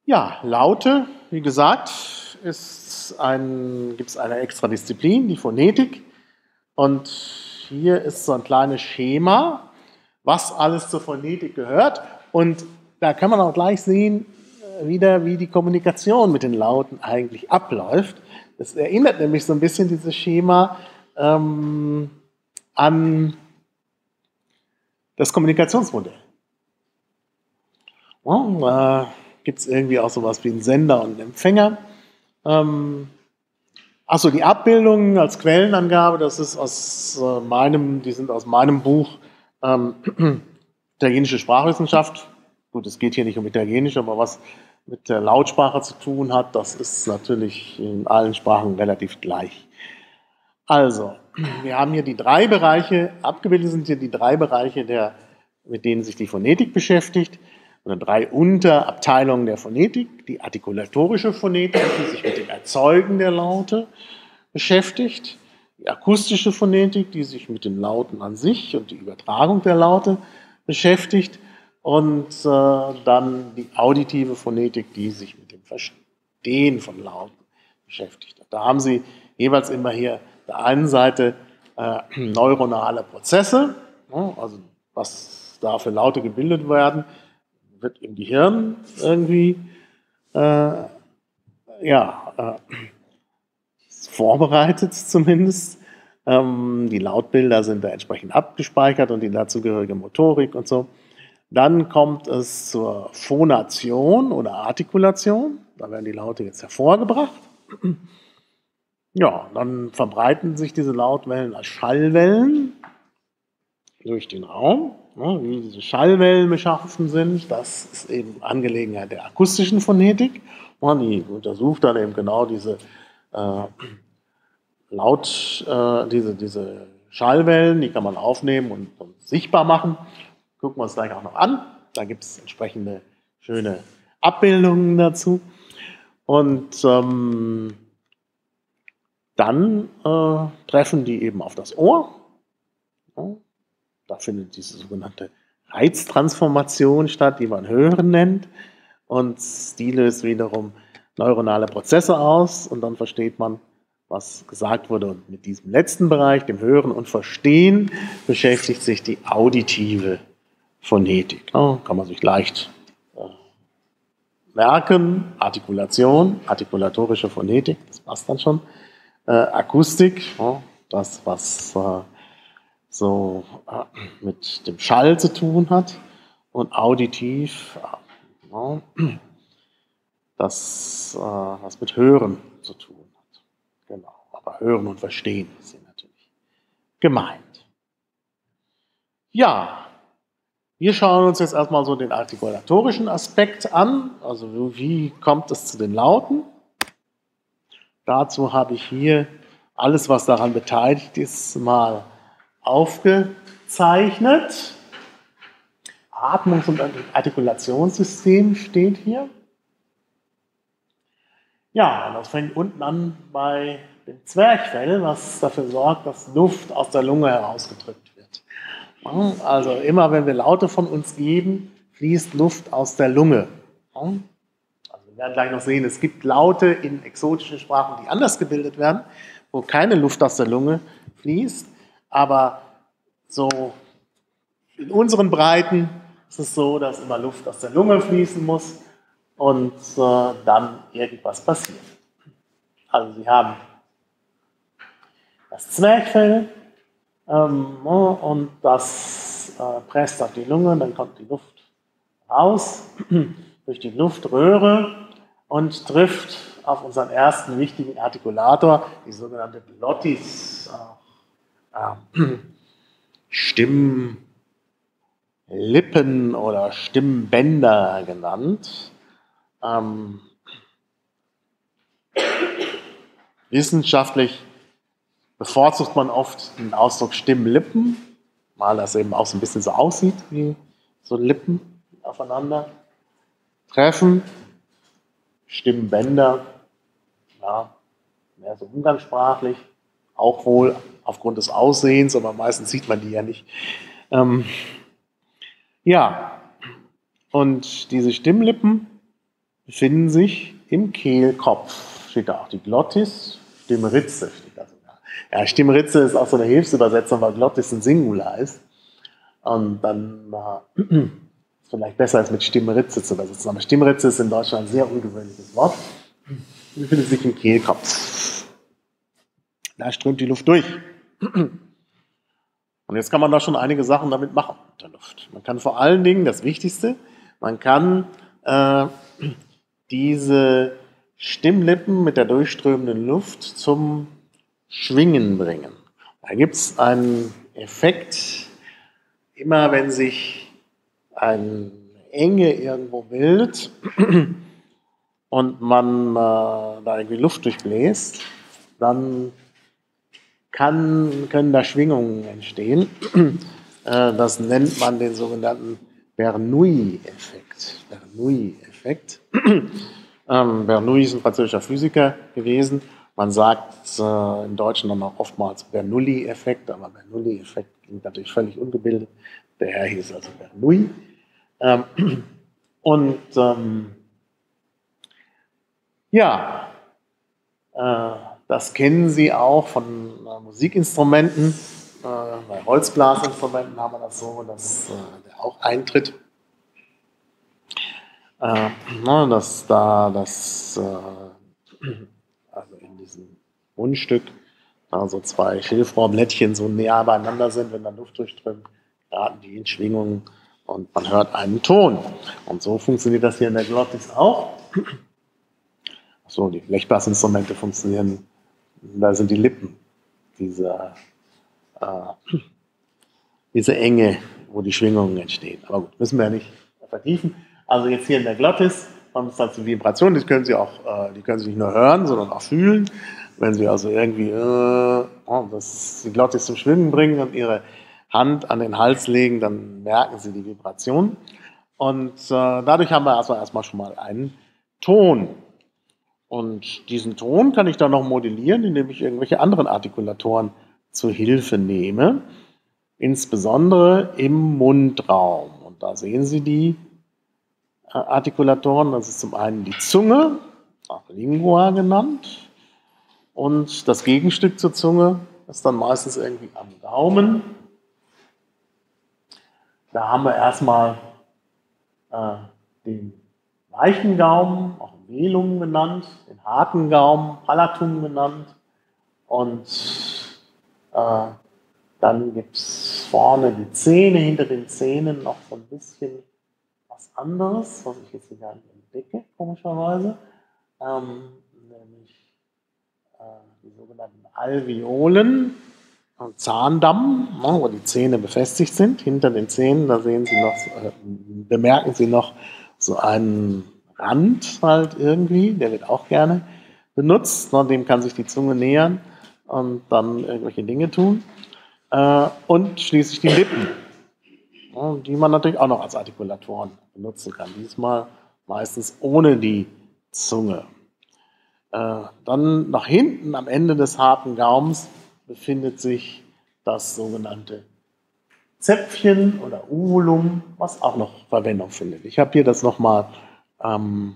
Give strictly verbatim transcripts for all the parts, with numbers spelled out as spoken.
Ja, Laute, wie gesagt, ist ein, gibt es eine extra Disziplin, die Phonetik. Und hier ist so ein kleines Schema, was alles zur Phonetik gehört. Und da kann man auch gleich sehen, wieder, wie die Kommunikation mit den Lauten eigentlich abläuft. Das erinnert nämlich so ein bisschen dieses Schema ähm, an das Kommunikationsmodell. Ja, da gibt es irgendwie auch sowas wie einen Sender und einen Empfänger. Ähm, Achso, die Abbildungen als Quellenangabe, das ist aus äh, meinem, die sind aus meinem Buch ähm, Italienische Sprachwissenschaft. Gut, es geht hier nicht um Italienisch, aber was mit der Lautsprache zu tun hat, das ist natürlich in allen Sprachen relativ gleich. Also, wir haben hier die drei Bereiche, abgebildet sind hier die drei Bereiche, der, mit denen sich die Phonetik beschäftigt, oder drei Unterabteilungen der Phonetik, die artikulatorische Phonetik, die sich mit dem Erzeugen der Laute beschäftigt, die akustische Phonetik, die sich mit den Lauten an sich und die Übertragung der Laute beschäftigt, und äh, dann die auditive Phonetik, die sich mit dem Verstehen von Lauten beschäftigt. Da haben Sie jeweils immer hier auf der einen Seite äh, neuronale Prozesse, ja, also was da für Laute gebildet werden, wird im Gehirn irgendwie äh, ja, äh, vorbereitet zumindest. Ähm, die Lautbilder sind da entsprechend abgespeichert und die dazugehörige Motorik und so. Dann kommt es zur Phonation oder Artikulation. Da werden die Laute jetzt hervorgebracht. Ja, dann verbreiten sich diese Lautwellen als Schallwellen durch den Raum. Ja, wie diese Schallwellen beschaffen sind, das ist eben Angelegenheit der akustischen Phonetik. Und die untersucht dann eben genau diese äh, Laut, äh, diese, diese Schallwellen, die kann man aufnehmen und, und sichtbar machen. Gucken wir uns gleich auch noch an. Da gibt es entsprechende schöne Abbildungen dazu. Und ähm, dann äh, treffen die eben auf das Ohr. Ja, da findet diese sogenannte Reiztransformation statt, die man Hören nennt. Und die löst wiederum neuronale Prozesse aus. Und dann versteht man, was gesagt wurde. Und mit diesem letzten Bereich, dem Hören und Verstehen, beschäftigt sich die auditive Phonetik. Ja, kann man sich leicht äh, merken. Artikulation, artikulatorische Phonetik, das passt dann schon. Äh, Akustik, ja, das, was äh, so äh, mit dem Schall zu tun hat. Und auditiv, äh, ja, das, äh, was mit Hören zu tun hat. Genau, aber Hören und Verstehen sind natürlich gemeint. Ja, wir schauen uns jetzt erstmal so den artikulatorischen Aspekt an, also wie kommt es zu den Lauten. Dazu habe ich hier alles, was daran beteiligt ist, mal aufgezeichnet. Atmungs- und Artikulationssystem steht hier. Ja, das fängt unten an bei dem Zwerchfell, was dafür sorgt, dass Luft aus der Lunge herausgedrückt wird. Also immer, wenn wir Laute von uns geben, fließt Luft aus der Lunge. Also wir werden gleich noch sehen, es gibt Laute in exotischen Sprachen, die anders gebildet werden, wo keine Luft aus der Lunge fließt. Aber so in unseren Breiten ist es so, dass immer Luft aus der Lunge fließen muss und äh, dann irgendwas passiert. Also Sie haben das Zwerchfell, Ähm, und das äh, presst auf die Lunge, dann kommt die Luft raus durch die Luftröhre und trifft auf unseren ersten wichtigen Artikulator, die sogenannte Glottis, äh, äh, Stimmlippen oder Stimmbänder genannt. Ähm, wissenschaftlich bevorzugt man oft den Ausdruck Stimmlippen, weil das eben auch so ein bisschen so aussieht, wie so Lippen aufeinander treffen. Stimmbänder, ja, mehr so umgangssprachlich, auch wohl aufgrund des Aussehens, aber meistens sieht man die ja nicht. Ähm, ja, und diese Stimmlippen befinden sich im Kehlkopf. Steht da auch die Glottis, Stimmritze steht da sogar. Ja, Stimmritze ist auch so eine Hilfsübersetzung, weil Glottis ein Singular ist. Und dann äh, ist vielleicht besser, als mit Stimmritze zu übersetzen. Aber Stimmritze ist in Deutschland ein sehr ungewöhnliches Wort. Die befindet sich im Kehlkopf. Da strömt die Luft durch. Und jetzt kann man da schon einige Sachen damit machen mit der Luft. Man kann vor allen Dingen, das Wichtigste, man kann äh, diese Stimmlippen mit der durchströmenden Luft zum Schwingen bringen. Da gibt es einen Effekt, immer wenn sich eine Enge irgendwo bildet und man äh, da irgendwie Luft durchbläst, dann kann, können da Schwingungen entstehen. Äh, das nennt man den sogenannten Bernoulli-Effekt. Bernoulli-Effekt. ähm, Bernoulli ist ein französischer Physiker gewesen. Man sagt äh, im Deutschen dann auch oftmals Bernoulli-Effekt, aber Bernoulli-Effekt klingt natürlich völlig ungebildet. Der Herr hieß also Bernoulli. Ähm, und ähm, ja, äh, das kennen Sie auch von äh, Musikinstrumenten. Äh, bei Holzblasinstrumenten haben wir das so, dass äh, der auch eintritt. Äh, na, dass da das, äh, also in diesem Mundstück, also zwei Schilfrohrblättchen so näher beieinander sind, wenn da Luft durchströmt, geraten die in Schwingungen und man hört einen Ton. Und so funktioniert das hier in der Glottis auch. So, die Blechblasinstrumente funktionieren, da sind die Lippen, diese, äh, diese Enge, wo die Schwingungen entstehen. Aber gut, müssen wir ja nicht vertiefen. Also jetzt hier in der Glottis haben wir die Vibration, die können Sie auch, äh, die können Sie nicht nur hören, sondern auch fühlen. Wenn Sie also irgendwie äh, oh, das, die Glottis zum Schwingen bringen und Ihre Hand an den Hals legen, dann merken Sie die Vibration. Und äh, dadurch haben wir also erstmal schon mal einen Ton. Und diesen Ton kann ich dann noch modellieren, indem ich irgendwelche anderen Artikulatoren zur Hilfe nehme, insbesondere im Mundraum. Und da sehen Sie die äh, Artikulatoren. Das ist zum einen die Zunge, auch Lingua genannt. Und das Gegenstück zur Zunge ist dann meistens irgendwie am Gaumen. Da haben wir erstmal äh, den weichen Gaumen, auch Velum genannt, den harten Gaumen, Palatum genannt. Und äh, dann gibt es vorne die Zähne, hinter den Zähnen noch so ein bisschen was anderes, was ich jetzt hier gar nicht entdecke, komischerweise. Ähm, nämlich äh, die sogenannten Alveolen und Zahndamm, wo die Zähne befestigt sind. Hinter den Zähnen, da sehen Sie noch, äh, bemerken Sie noch so einen Rand halt irgendwie, der wird auch gerne benutzt. Dem kann sich die Zunge nähern und dann irgendwelche Dinge tun. Und schließlich die Lippen, die man natürlich auch noch als Artikulatoren benutzen kann. Diesmal meistens ohne die Zunge. Dann nach hinten am Ende des harten Gaums befindet sich das sogenannte Zäpfchen oder Uvulum, was auch noch Verwendung findet. Ich habe hier das nochmal ähm,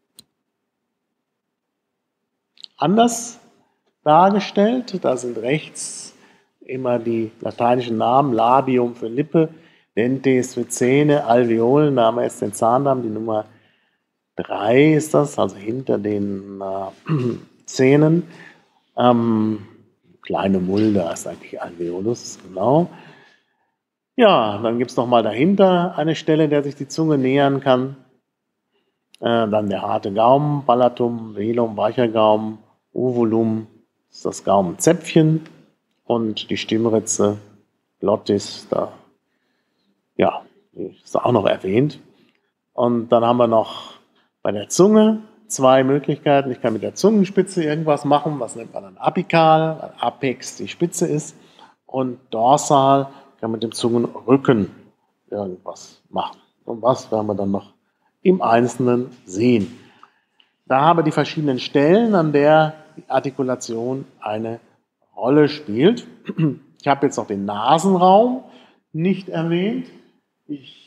anders dargestellt. Da sind rechts immer die lateinischen Namen, Labium für Lippe, Dentes für Zähne, Alveolen, da haben wir jetzt den Zahndamm, die Nummer drei ist das, also hinter den äh, Zähnen. Ähm, kleine Mulde ist eigentlich Alveolus, genau. Ja, dann gibt es nochmal dahinter eine Stelle, der sich die Zunge nähern kann. Äh, dann der harte Gaumen, Palatum, Velum, weicher Gaumen, Uvulum ist das Gaumenzäpfchen und die Stimmritze, Glottis, da, ja, ist da auch noch erwähnt. Und dann haben wir noch bei der Zunge zwei Möglichkeiten. Ich kann mit der Zungenspitze irgendwas machen, was nennt man dann apikal, weil Apex die Spitze ist, und dorsal kann mit dem Zungenrücken irgendwas machen. Und was werden wir dann noch im Einzelnen sehen. Da haben wir die verschiedenen Stellen, an der die Artikulation eine Rolle spielt. Ich habe jetzt noch den Nasenraum nicht erwähnt. Ich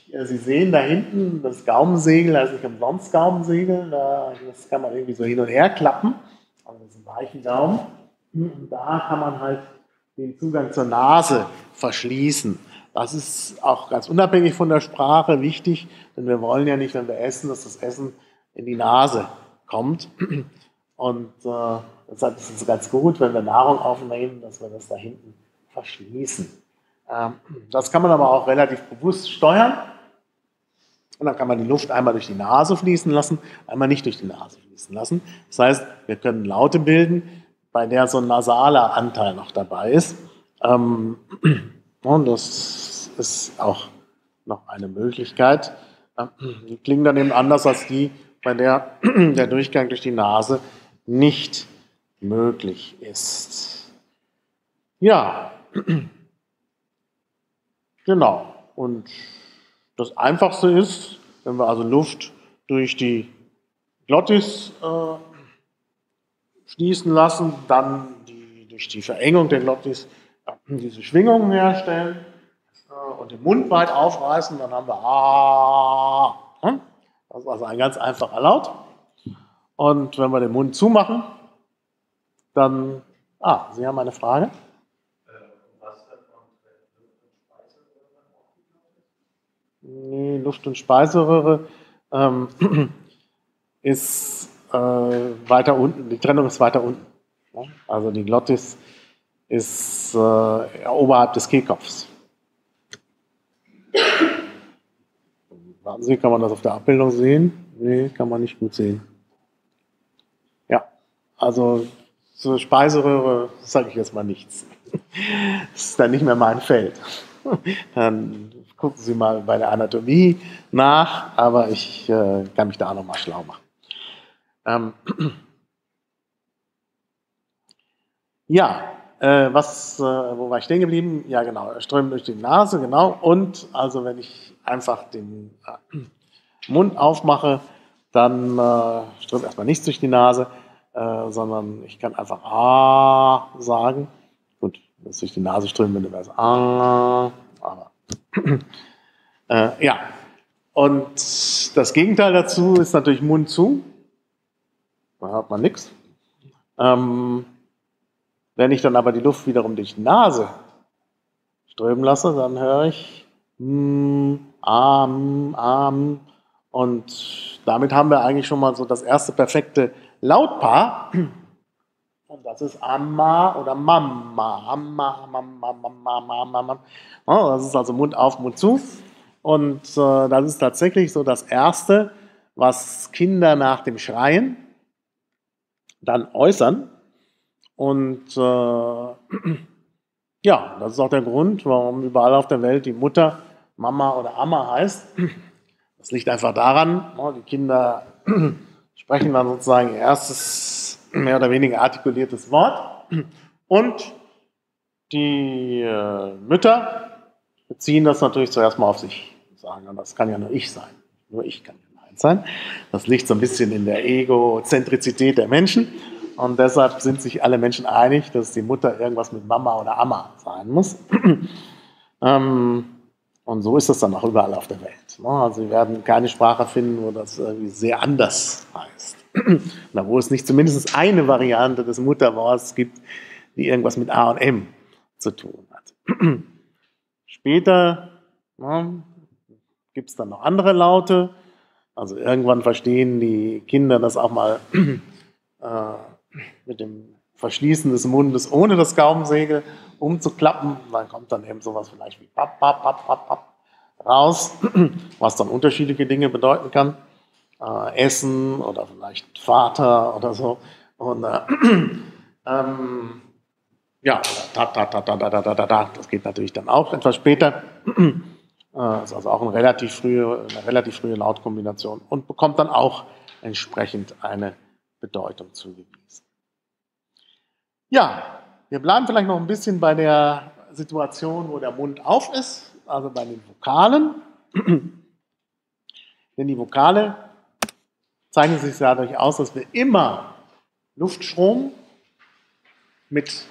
Sie sehen da hinten das Gaumensegel, also nicht umsonst Gaumensegel, das kann man irgendwie so hin und her klappen, also das ist ein weichen Gaumen. Und da kann man halt den Zugang zur Nase verschließen. Das ist auch ganz unabhängig von der Sprache wichtig, denn wir wollen ja nicht, wenn wir essen, dass das Essen in die Nase kommt. Und äh, deshalb ist es ganz gut, wenn wir Nahrung aufnehmen, dass wir das da hinten verschließen. Ähm, das kann man aber auch relativ bewusst steuern. Und dann kann man die Luft einmal durch die Nase fließen lassen, einmal nicht durch die Nase fließen lassen. Das heißt, wir können Laute bilden, bei der so ein nasaler Anteil noch dabei ist. Ähm, und das ist auch noch eine Möglichkeit. Ähm, die klingen dann eben anders als die, bei der der Durchgang durch die Nase nicht möglich ist. Ja, genau. Und das Einfachste ist, wenn wir also Luft durch die Glottis äh, schließen lassen, dann die, durch die Verengung der Glottis äh, diese Schwingungen herstellen äh, und den Mund weit aufreißen, dann haben wir A. Hm? Das ist also ein ganz einfacher Laut. Und wenn wir den Mund zumachen, dann. Ah, Sie haben eine Frage? Nee, Luft- und Speiseröhre ähm, ist äh, weiter unten, die Trennung ist weiter unten. Ja? Also die Glottis ist äh, oberhalb des Kehlkopfs. Warten Sie, kann man das auf der Abbildung sehen? Nee, kann man nicht gut sehen. Ja, also zur Speiseröhre sage ich jetzt mal nichts. Das ist dann nicht mehr mein Feld. Dann gucken Sie mal bei der Anatomie nach, aber ich äh, kann mich da auch nochmal schlau machen. Ähm, ja, äh, was, äh, wo war ich stehen geblieben? Ja, genau, strömen durch die Nase, genau. Und also, wenn ich einfach den äh, Mund aufmache, dann äh, strömt erstmal nichts durch die Nase, äh, sondern ich kann einfach A sagen. Gut, wenn es durch die Nase strömt, wenn du das A, aber äh, ja. Und das Gegenteil dazu ist natürlich Mund zu. Da hört man nichts. Ähm, wenn ich dann aber die Luft wiederum durch die Nase strömen lasse, dann höre ich mm, am, am. Und damit haben wir eigentlich schon mal so das erste perfekte Lautpaar. Und das ist Amma oder Mama. Amma, Mama, Mama, Mama, Mama. Das ist also Mund auf, Mund zu. Und äh, das ist tatsächlich so das Erste, was Kinder nach dem Schreien dann äußern. Und äh, ja, das ist auch der Grund, warum überall auf der Welt die Mutter Mama oder Amma heißt. Das liegt einfach daran, die Kinder sprechen dann sozusagen ihr erstes mehr oder weniger artikuliertes Wort und die äh, Mütter beziehen das natürlich zuerst mal auf sich. Sagen, und das kann ja nur ich sein. Nur ich kann gemeint sein. Das liegt so ein bisschen in der Egozentrizität der Menschen. Und deshalb sind sich alle Menschen einig, dass die Mutter irgendwas mit Mama oder Amma sein muss. ähm, und so ist das dann auch überall auf der Welt. Also Sie werden keine Sprache finden, wo das irgendwie sehr anders heißt. Oder wo es nicht zumindest eine Variante des Mutterworts gibt, die irgendwas mit A und M zu tun hat. Später ja, gibt es dann noch andere Laute. Also irgendwann verstehen die Kinder das auch mal äh, mit dem Verschließen des Mundes ohne das Gaumensegel umzuklappen. Dann kommt dann eben sowas vielleicht wie pap, pap, pap, pap, pap raus, was dann unterschiedliche Dinge bedeuten kann. Äh, Essen oder vielleicht Vater oder so. Und äh, ähm, ja, ta, ta, ta, ta, ta, ta, ta, ta, das geht natürlich dann auch etwas später. Das ist also auch eine relativ frühe, eine relativ frühe Lautkombination und bekommt dann auch entsprechend eine Bedeutung zugewiesen. Ja, wir bleiben vielleicht noch ein bisschen bei der Situation, wo der Mund auf ist, also bei den Vokalen. Denn die Vokale zeichnen sich dadurch aus, dass wir immer Luftstrom mit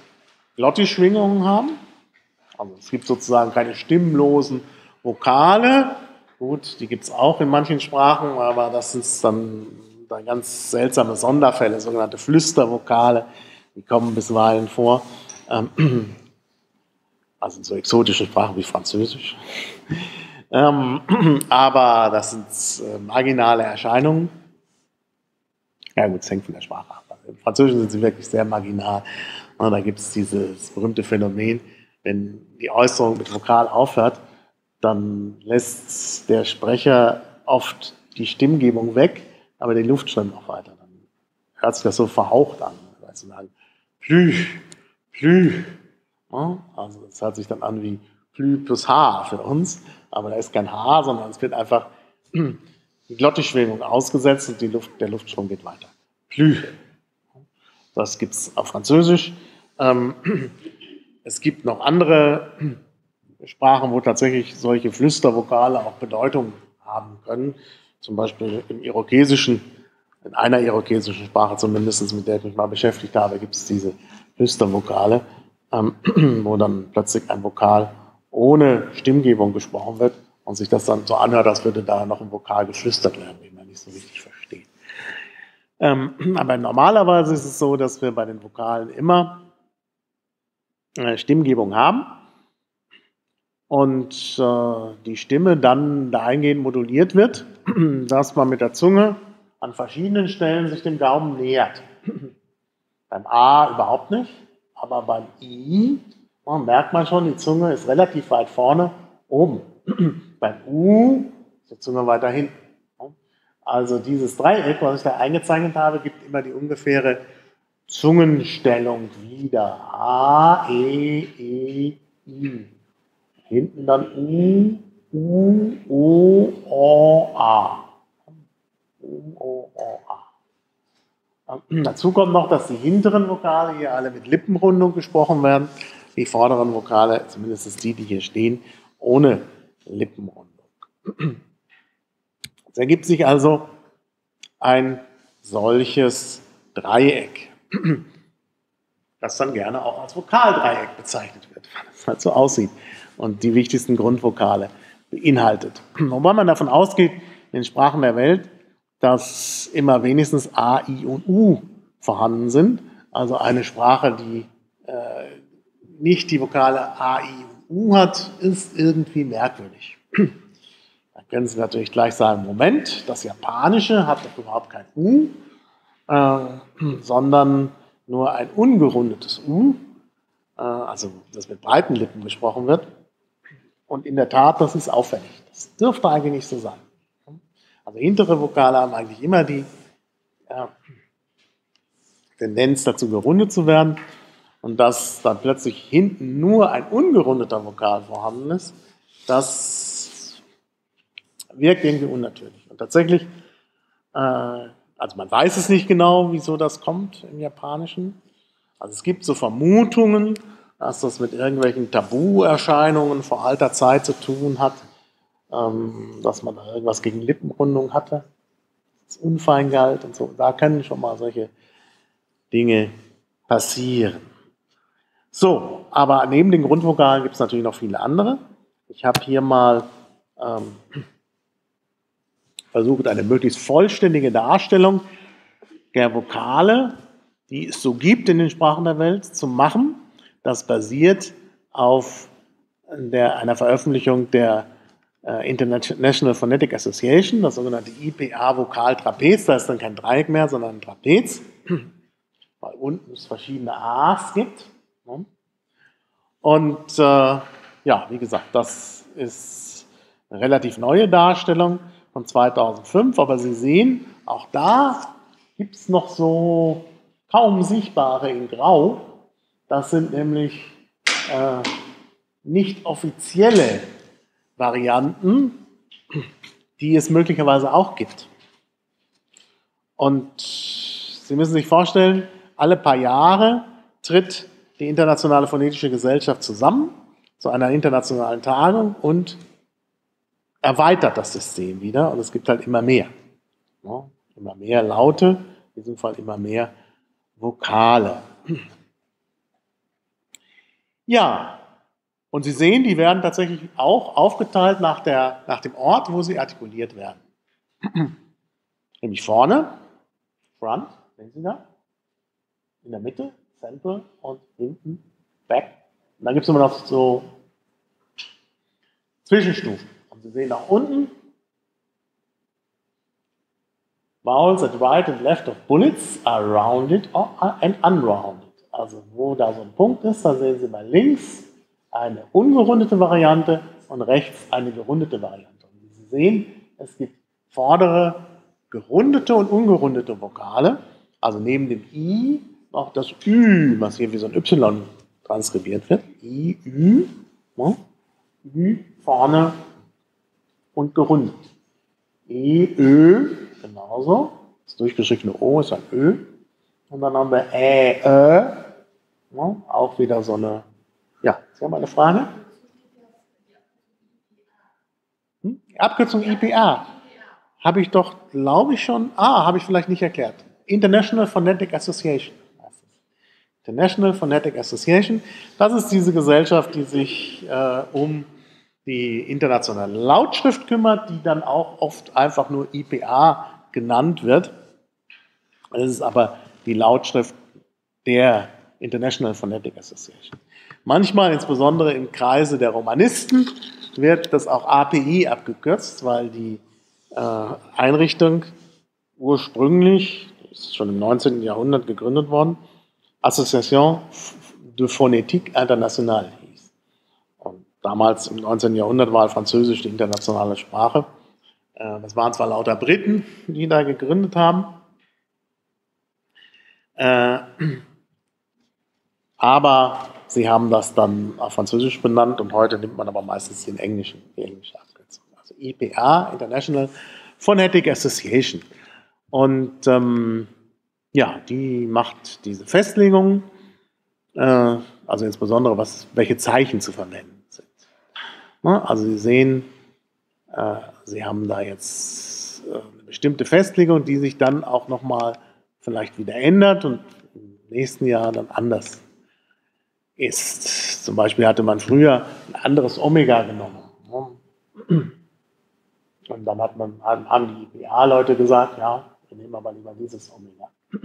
Glottisschwingungen haben. Also es gibt sozusagen keine stimmlosen Vokale, Gut, die gibt es auch in manchen Sprachen, aber das sind dann, dann ganz seltsame Sonderfälle, sogenannte Flüstervokale, die kommen bisweilen vor. Ähm, also in so exotischen Sprachen wie Französisch. ähm, aber das sind äh, marginale Erscheinungen. Ja gut, es hängt von der Sprache ab. Im Französischen sind sie wirklich sehr marginal. Und da gibt es dieses berühmte Phänomen, wenn die Äußerung mit Vokal aufhört, dann lässt der Sprecher oft die Stimmgebung weg, aber die Luft schwimmt noch weiter. Dann hört sich das so verhaucht an. Also sagen, plü, plü. Ja, also das hört sich dann an wie plü plus H für uns, aber da ist kein H, sondern es wird einfach die Glottisschwingung ausgesetzt und die Luft, der Luftschwung geht weiter. Plü. Das gibt es auf Französisch. Ähm, es gibt noch andere Sprachen, wo tatsächlich solche Flüstervokale auch Bedeutung haben können. Zum Beispiel im Irokesischen, in einer irokesischen Sprache zumindest, mit der ich mich mal beschäftigt habe, gibt es diese Flüstervokale, ähm, wo dann plötzlich ein Vokal ohne Stimmgebung gesprochen wird und sich das dann so anhört, als würde da noch ein Vokal geflüstert werden, den man nicht so richtig versteht. Ähm, aber normalerweise ist es so, dass wir bei den Vokalen immer äh, Stimmgebung haben und äh, die Stimme dann dahingehend moduliert wird, dass man mit der Zunge an verschiedenen Stellen sich dem Gaumen nähert. Beim A überhaupt nicht, aber beim I man merkt man schon, die Zunge ist relativ weit vorne oben. Beim U ist die Zunge weiter hinten. Also dieses Dreieck, was ich da eingezeichnet habe, gibt immer die ungefähre Zungenstellung wieder. A, E, E, I. Hinten dann U, U, O, O, A. U, O, O, A. Dazu kommt noch, dass die hinteren Vokale hier alle mit Lippenrundung gesprochen werden. Die vorderen Vokale, zumindest die, die hier stehen, ohne Lippenrundung. Es ergibt sich also ein solches Dreieck, das dann gerne auch als Vokaldreieck bezeichnet wird, weil es halt so aussieht und die wichtigsten Grundvokale beinhaltet. Wobei man davon ausgeht, in den Sprachen der Welt, dass immer wenigstens A, I und U vorhanden sind. Also eine Sprache, die äh, nicht die Vokale A, I und U hat, ist irgendwie merkwürdig. Da können Sie natürlich gleich sagen, Moment, das Japanische hat doch überhaupt kein U, äh, sondern nur ein ungerundetes U, äh, also das mit breiten Lippen gesprochen wird. Und in der Tat, das ist auffällig. Das dürfte eigentlich nicht so sein. Also hintere Vokale haben eigentlich immer die ja, Tendenz dazu, gerundet zu werden. Und dass dann plötzlich hinten nur ein ungerundeter Vokal vorhanden ist, das wirkt irgendwie unnatürlich. Und tatsächlich, äh, also man weiß es nicht genau, wieso das kommt im Japanischen. Also es gibt so Vermutungen, dass das mit irgendwelchen Tabuerscheinungen vor alter Zeit zu tun hat, ähm, dass man da irgendwas gegen Lippenrundung hatte, das unfein galt und so. Da können schon mal solche Dinge passieren. So, aber neben den Grundvokalen gibt es natürlich noch viele andere. Ich habe hier mal ähm, versucht, eine möglichst vollständige Darstellung der Vokale, die es so gibt in den Sprachen der Welt, zu machen. Das basiert auf der, einer Veröffentlichung der äh, International Phonetic Association, das sogenannte I P A-Vokaltrapez. Da ist dann kein Dreieck mehr, sondern ein Trapez, weil unten es verschiedene A's gibt. Und äh, ja, wie gesagt, das ist eine relativ neue Darstellung von zweitausendfünf, aber Sie sehen, auch da gibt es noch so kaum sichtbare in Grau. Das sind nämlich äh, nicht offizielle Varianten, die es möglicherweise auch gibt. Und Sie müssen sich vorstellen, alle paar Jahre tritt die Internationale Phonetische Gesellschaft zusammen zu einer internationalen Tagung und erweitert das System wieder. Und es gibt halt immer mehr. Ja, immer mehr Laute, in diesem Fall immer mehr Vokale. Ja, Und Sie sehen, die werden tatsächlich auch aufgeteilt nach, der, nach dem Ort, wo sie artikuliert werden. Nämlich vorne, Front, sehen Sie da? In der Mitte, Central und hinten, Back. Und dann gibt es immer noch so Zwischenstufen. Und Sie sehen nach unten, Vowels at right and left of bullets are rounded and unrounded. Also wo da so ein Punkt ist, da sehen Sie bei links eine ungerundete Variante und rechts eine gerundete Variante. Und wie Sie sehen, es gibt vordere gerundete und ungerundete Vokale. Also neben dem I noch das Ü, was hier wie so ein Y transkribiert wird. I, Ü, ne? Ü vorne und gerundet. E, Ö, genauso. Das durchgestrichene O ist ein Ö. Und dann haben wir Ä, Ö. Ne? Auch wieder so eine. Ja, Sie haben eine Frage? Hm? Abkürzung I P A. Habe ich doch, glaube ich, schon. Ah, habe ich vielleicht nicht erklärt. International Phonetic Association. International Phonetic Association. Das ist diese Gesellschaft, die sich äh, um die internationale Lautschrift kümmert, die dann auch oft einfach nur I P A genannt wird. Das ist aber die Lautschrift der International Phonetic Association. Manchmal, insbesondere im Kreise der Romanisten, wird das auch A P I abgekürzt, weil die äh, Einrichtung ursprünglich, ist schon im neunzehnten Jahrhundert gegründet worden, Association de Phonétique Internationale hieß. Und damals im neunzehnten Jahrhundert war Französisch die internationale Sprache. Äh, das waren zwar lauter Briten, die da gegründet haben, äh, aber sie haben das dann auf Französisch benannt und heute nimmt man aber meistens den englischen, die englische Abkürzung. Also I P A, International Phonetic Association. Und ähm, ja, die macht diese Festlegungen, äh, also insbesondere, was, welche Zeichen zu verwenden sind. Na, also Sie sehen, äh, Sie haben da jetzt äh, eine bestimmte Festlegung, die sich dann auch nochmal vielleicht wieder ändert und im nächsten Jahr dann anders ist. Zum Beispiel hatte man früher ein anderes Omega genommen. Und dann hat man, haben die I P A-Leute gesagt, ja, wir nehmen aber lieber dieses Omega.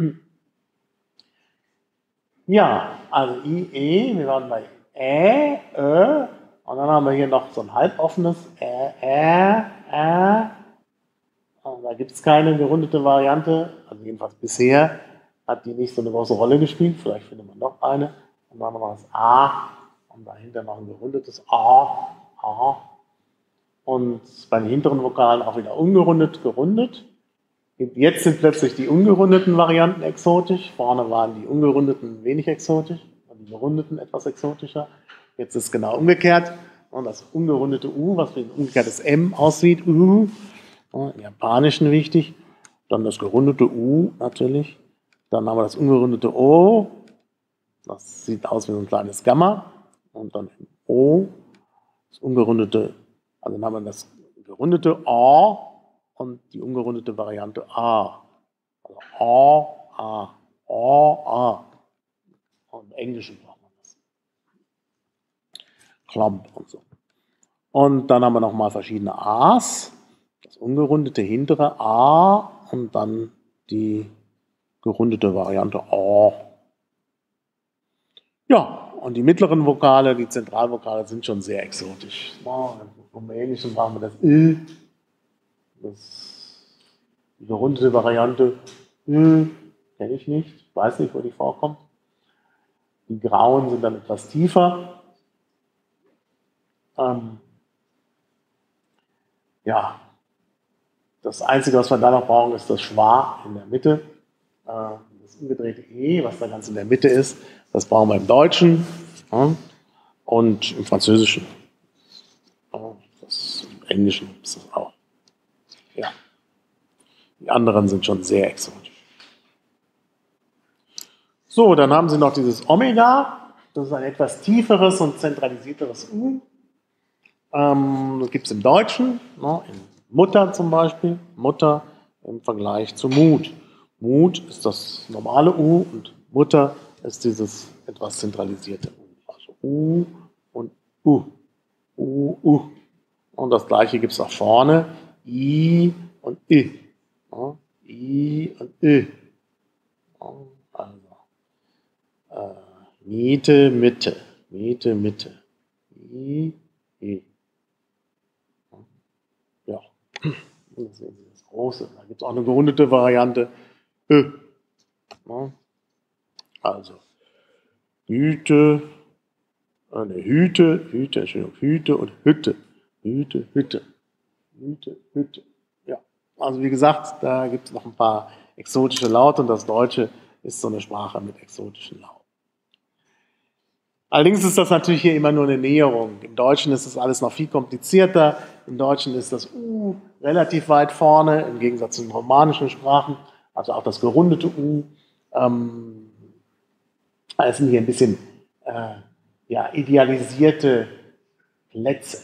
Ja, also I, E, wir waren bei Ä, Ö, und dann haben wir hier noch so ein halboffenes Ä, Ä, Ä. Und da gibt es keine gerundete Variante, also jedenfalls bisher hat die nicht so eine große Rolle gespielt, vielleicht findet man doch eine. Und dann haben wir noch das A und dahinter noch ein gerundetes A, A. Und bei den hinteren Vokalen auch wieder ungerundet, gerundet. Jetzt sind plötzlich die ungerundeten Varianten exotisch. Vorne waren die ungerundeten wenig exotisch und die gerundeten etwas exotischer. Jetzt ist es genau umgekehrt. Und das ungerundete U, was wie ein umgekehrtes M aussieht, U, im Japanischen wichtig. Dann das gerundete U natürlich. Dann haben wir das ungerundete O. Das sieht aus wie so ein kleines Gamma. Und dann O, das ungerundete, also dann haben wir das gerundete A und die ungerundete Variante A. Also A, A, A, A. Und im Englischen braucht man das. Clump und so. Und dann haben wir nochmal verschiedene A's. Das ungerundete hintere A und dann die gerundete Variante A. Ja, und die mittleren Vokale, die Zentralvokale, sind schon sehr exotisch. Oh, im Rumänischen brauchen wir das I. Das, die gerundete Variante I kenne ich nicht, weiß nicht, wo die vorkommt. Die grauen sind dann etwas tiefer. Ähm, ja, das Einzige, was wir da noch brauchen, ist das Schwa in der Mitte. Äh, das umgedrehte E, was da ganz in der Mitte ist, das brauchen wir im Deutschen, ja, und im Französischen. Ja, das, im Englischen ist das auch. Ja. Die anderen sind schon sehr exotisch. So, dann haben Sie noch dieses Omega. Das ist ein etwas tieferes und zentralisierteres U. Ähm, das gibt es im Deutschen, ne, in Mutter zum Beispiel. Mutter im Vergleich zu Mut. Mut ist das normale U und Mutter ist dieses etwas zentralisierte U. Also U und U, U, U. Und das gleiche gibt es auch vorne. I und I. Ja, I und I. Also, äh, Miete, Mitte. Miete, Mitte. I, I. Ja. Das sehen Sie, das große. Da gibt es auch eine gerundete Variante. Ö. Ja. Also, Hüte, äh, ne, Hüte, Hüte, Entschuldigung, Hüte und Hütte. Hüte, Hütte. Hüte, Hütte. Ja, also wie gesagt, da gibt es noch ein paar exotische Laute und das Deutsche ist so eine Sprache mit exotischen Lauten. Allerdings ist das natürlich hier immer nur eine Näherung. Im Deutschen ist das alles noch viel komplizierter. Im Deutschen ist das U relativ weit vorne, im Gegensatz zu den romanischen Sprachen, also auch das gerundete U. Ähm, es sind hier ein bisschen äh, ja, idealisierte Plätze.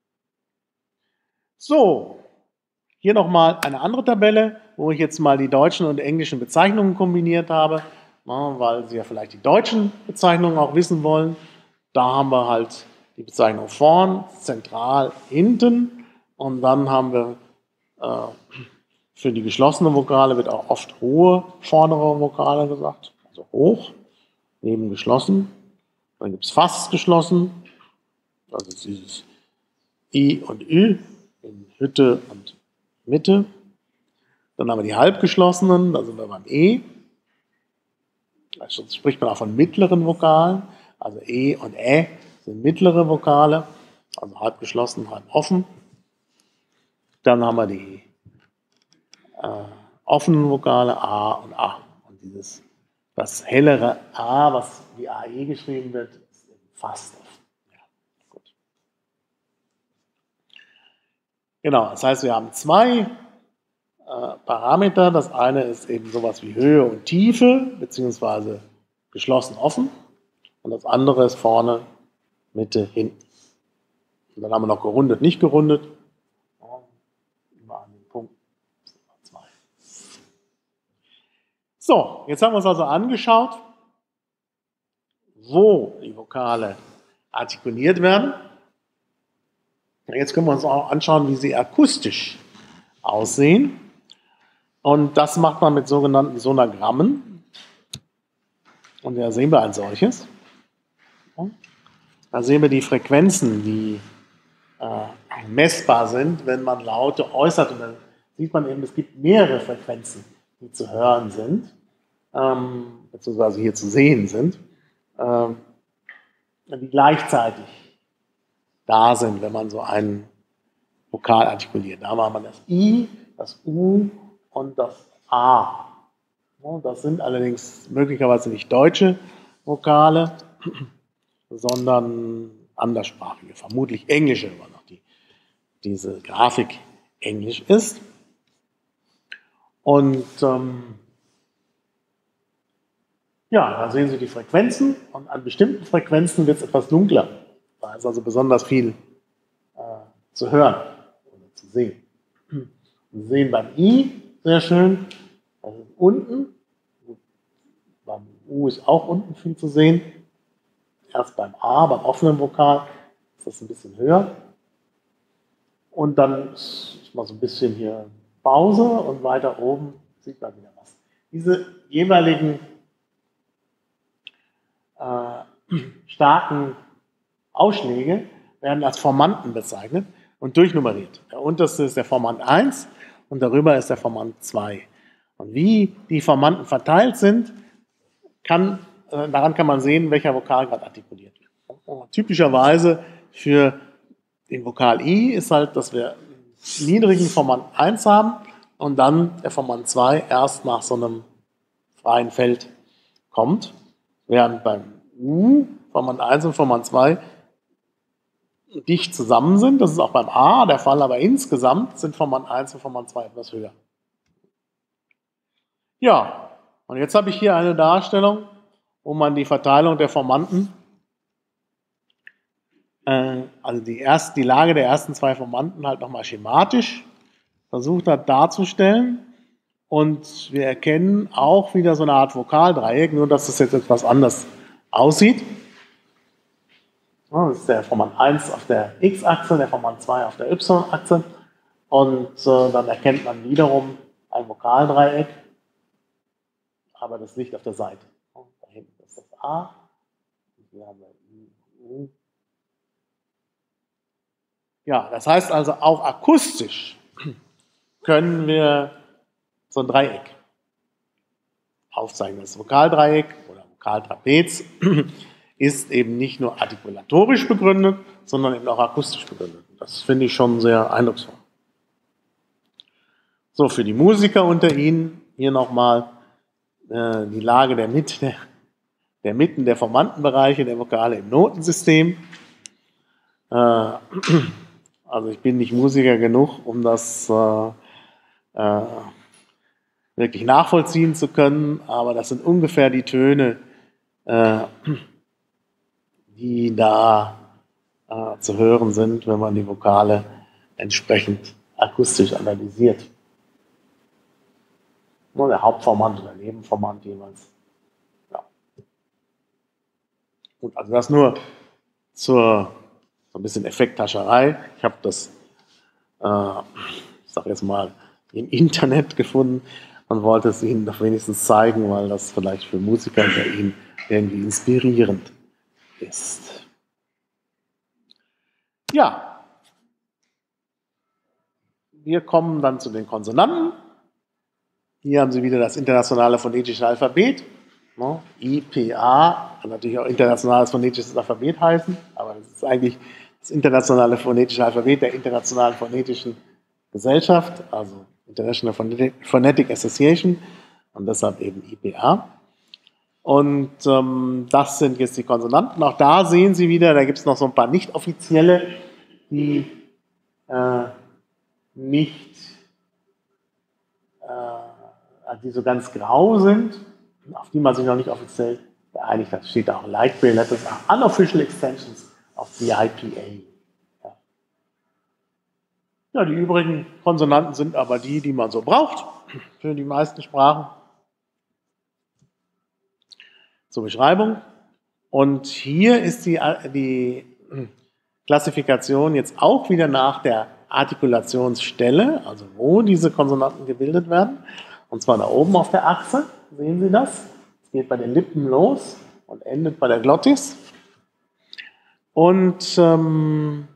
So, hier nochmal eine andere Tabelle, wo ich jetzt mal die deutschen und englischen Bezeichnungen kombiniert habe, weil Sie ja vielleicht die deutschen Bezeichnungen auch wissen wollen. Da haben wir halt die Bezeichnung vorn, zentral, hinten und dann haben wir äh, für die geschlossenen Vokale wird auch oft hohe vordere Vokale gesagt, also hoch, neben geschlossen. Dann gibt es fast geschlossen, das ist dieses I und Ü in Hütte und Mitte. Dann haben wir die halbgeschlossenen, da sind wir beim E. Also spricht man auch von mittleren Vokalen, also E und Ä sind mittlere Vokale, also halb geschlossen, halb offen. Dann haben wir die äh, offenen Vokale A und A. Und dieses, das hellere A, was wie A E geschrieben wird, ist fast offen. Ja, gut. Genau, das heißt, wir haben zwei Parameter. Das eine ist eben sowas wie Höhe und Tiefe, beziehungsweise geschlossen offen. Und das andere ist vorne, Mitte, hinten. Und dann haben wir noch gerundet, nicht gerundet. Immer an den Punkt zwei. So, jetzt haben wir uns also angeschaut, wo die Vokale artikuliert werden. Jetzt können wir uns auch anschauen, wie sie akustisch aussehen. Und das macht man mit sogenannten Sonagrammen. Und da sehen wir ein solches. Da sehen wir die Frequenzen, die äh, messbar sind, wenn man Laute äußert. Und dann sieht man eben, es gibt mehrere Frequenzen, die zu hören sind, ähm, beziehungsweise hier zu sehen sind, ähm, die gleichzeitig da sind, wenn man so einen Vokal artikuliert. Da haben wir das I, das U und das A. Das sind allerdings möglicherweise nicht deutsche Vokale, sondern anderssprachige, vermutlich englische, weil noch die, diese Grafik englisch ist. Und ähm, ja, da sehen Sie die Frequenzen und an bestimmten Frequenzen wird es etwas dunkler. Da ist also besonders viel äh, zu hören oder zu sehen. Wir sehen beim I sehr schön, also unten, beim U ist auch unten viel zu sehen. Erst beim A, beim offenen Vokal, ist das ein bisschen höher. Und dann ist mal so ein bisschen hier Pause und weiter oben sieht man wieder was. Diese jeweiligen äh, starken Ausschläge werden als Formanten bezeichnet und durchnummeriert. Der unterste ist der Formant eins und darüber ist der Formant zwei. Und wie die Formanten verteilt sind, kann, äh, daran kann man sehen, welcher Vokal gerade artikuliert wird. Und typischerweise für den Vokal I ist halt, dass wir einen niedrigen Formant eins haben und dann der Formant zwei erst nach so einem freien Feld kommt, während beim U Formant eins und Formant zwei dicht zusammen sind. Das ist auch beim A der Fall, aber insgesamt sind Formant eins und Formant zwei etwas höher. Ja, und jetzt habe ich hier eine Darstellung, wo man die Verteilung der Formanten, äh, also die, erst, die Lage der ersten zwei Formanten halt nochmal schematisch versucht hat darzustellen. Und wir erkennen auch wieder so eine Art Vokaldreieck, nur dass das jetzt etwas anders aussieht. Das ist der Formant eins auf der X-Achse, der Formant zwei auf der Y-Achse. Und äh, dann erkennt man wiederum ein Vokaldreieck, aber das liegt auf der Seite. Da hinten ist das A. Und hier haben wir I, U. Ja, das heißt also, auch akustisch können wir so ein Dreieck aufzeichnen. Das Vokaldreieck oder Vokaltrapez ist eben nicht nur artikulatorisch begründet, sondern eben auch akustisch begründet. Das finde ich schon sehr eindrucksvoll. So, für die Musiker unter Ihnen hier nochmal äh, die Lage der, Mitte, der, der Mitten der Formantenbereiche der Vokale im Notensystem. Äh, also ich bin nicht Musiker genug, um das äh, äh, wirklich nachvollziehen zu können, aber das sind ungefähr die Töne, äh, die da äh, zu hören sind, wenn man die Vokale entsprechend akustisch analysiert. Nur der Hauptformant oder Nebenformant jeweils. Ja. Gut, also das nur zur so ein bisschen Effekttascherei. Ich habe das, äh, ich sage jetzt mal, im Internet gefunden und wollte es Ihnen doch wenigstens zeigen, weil das vielleicht für Musiker bei Ihnen irgendwie inspirierend ist. Ja, wir kommen dann zu den Konsonanten. Hier haben Sie wieder das internationale phonetische Alphabet. I P A kann natürlich auch internationales phonetisches Alphabet heißen, aber das ist eigentlich das internationale phonetische Alphabet der Internationalen Phonetischen Gesellschaft, also International Phonetic Association, und deshalb eben I P A. Und ähm, das sind jetzt die Konsonanten. Auch da sehen Sie wieder, da gibt es noch so ein paar nicht offizielle, die äh, nicht äh, die so ganz grau sind, auf die man sich noch nicht offiziell geeinigt hat. Steht auch Light Gray Letters, unofficial extensions of the I P A. Ja. Ja, die übrigen Konsonanten sind aber die, die man so braucht für die meisten Sprachen zur Beschreibung. Und hier ist die, die Klassifikation jetzt auch wieder nach der Artikulationsstelle, also wo diese Konsonanten gebildet werden. Und zwar da oben auf der Achse, sehen Sie das? Es geht bei den Lippen los und endet bei der Glottis. Und ähm,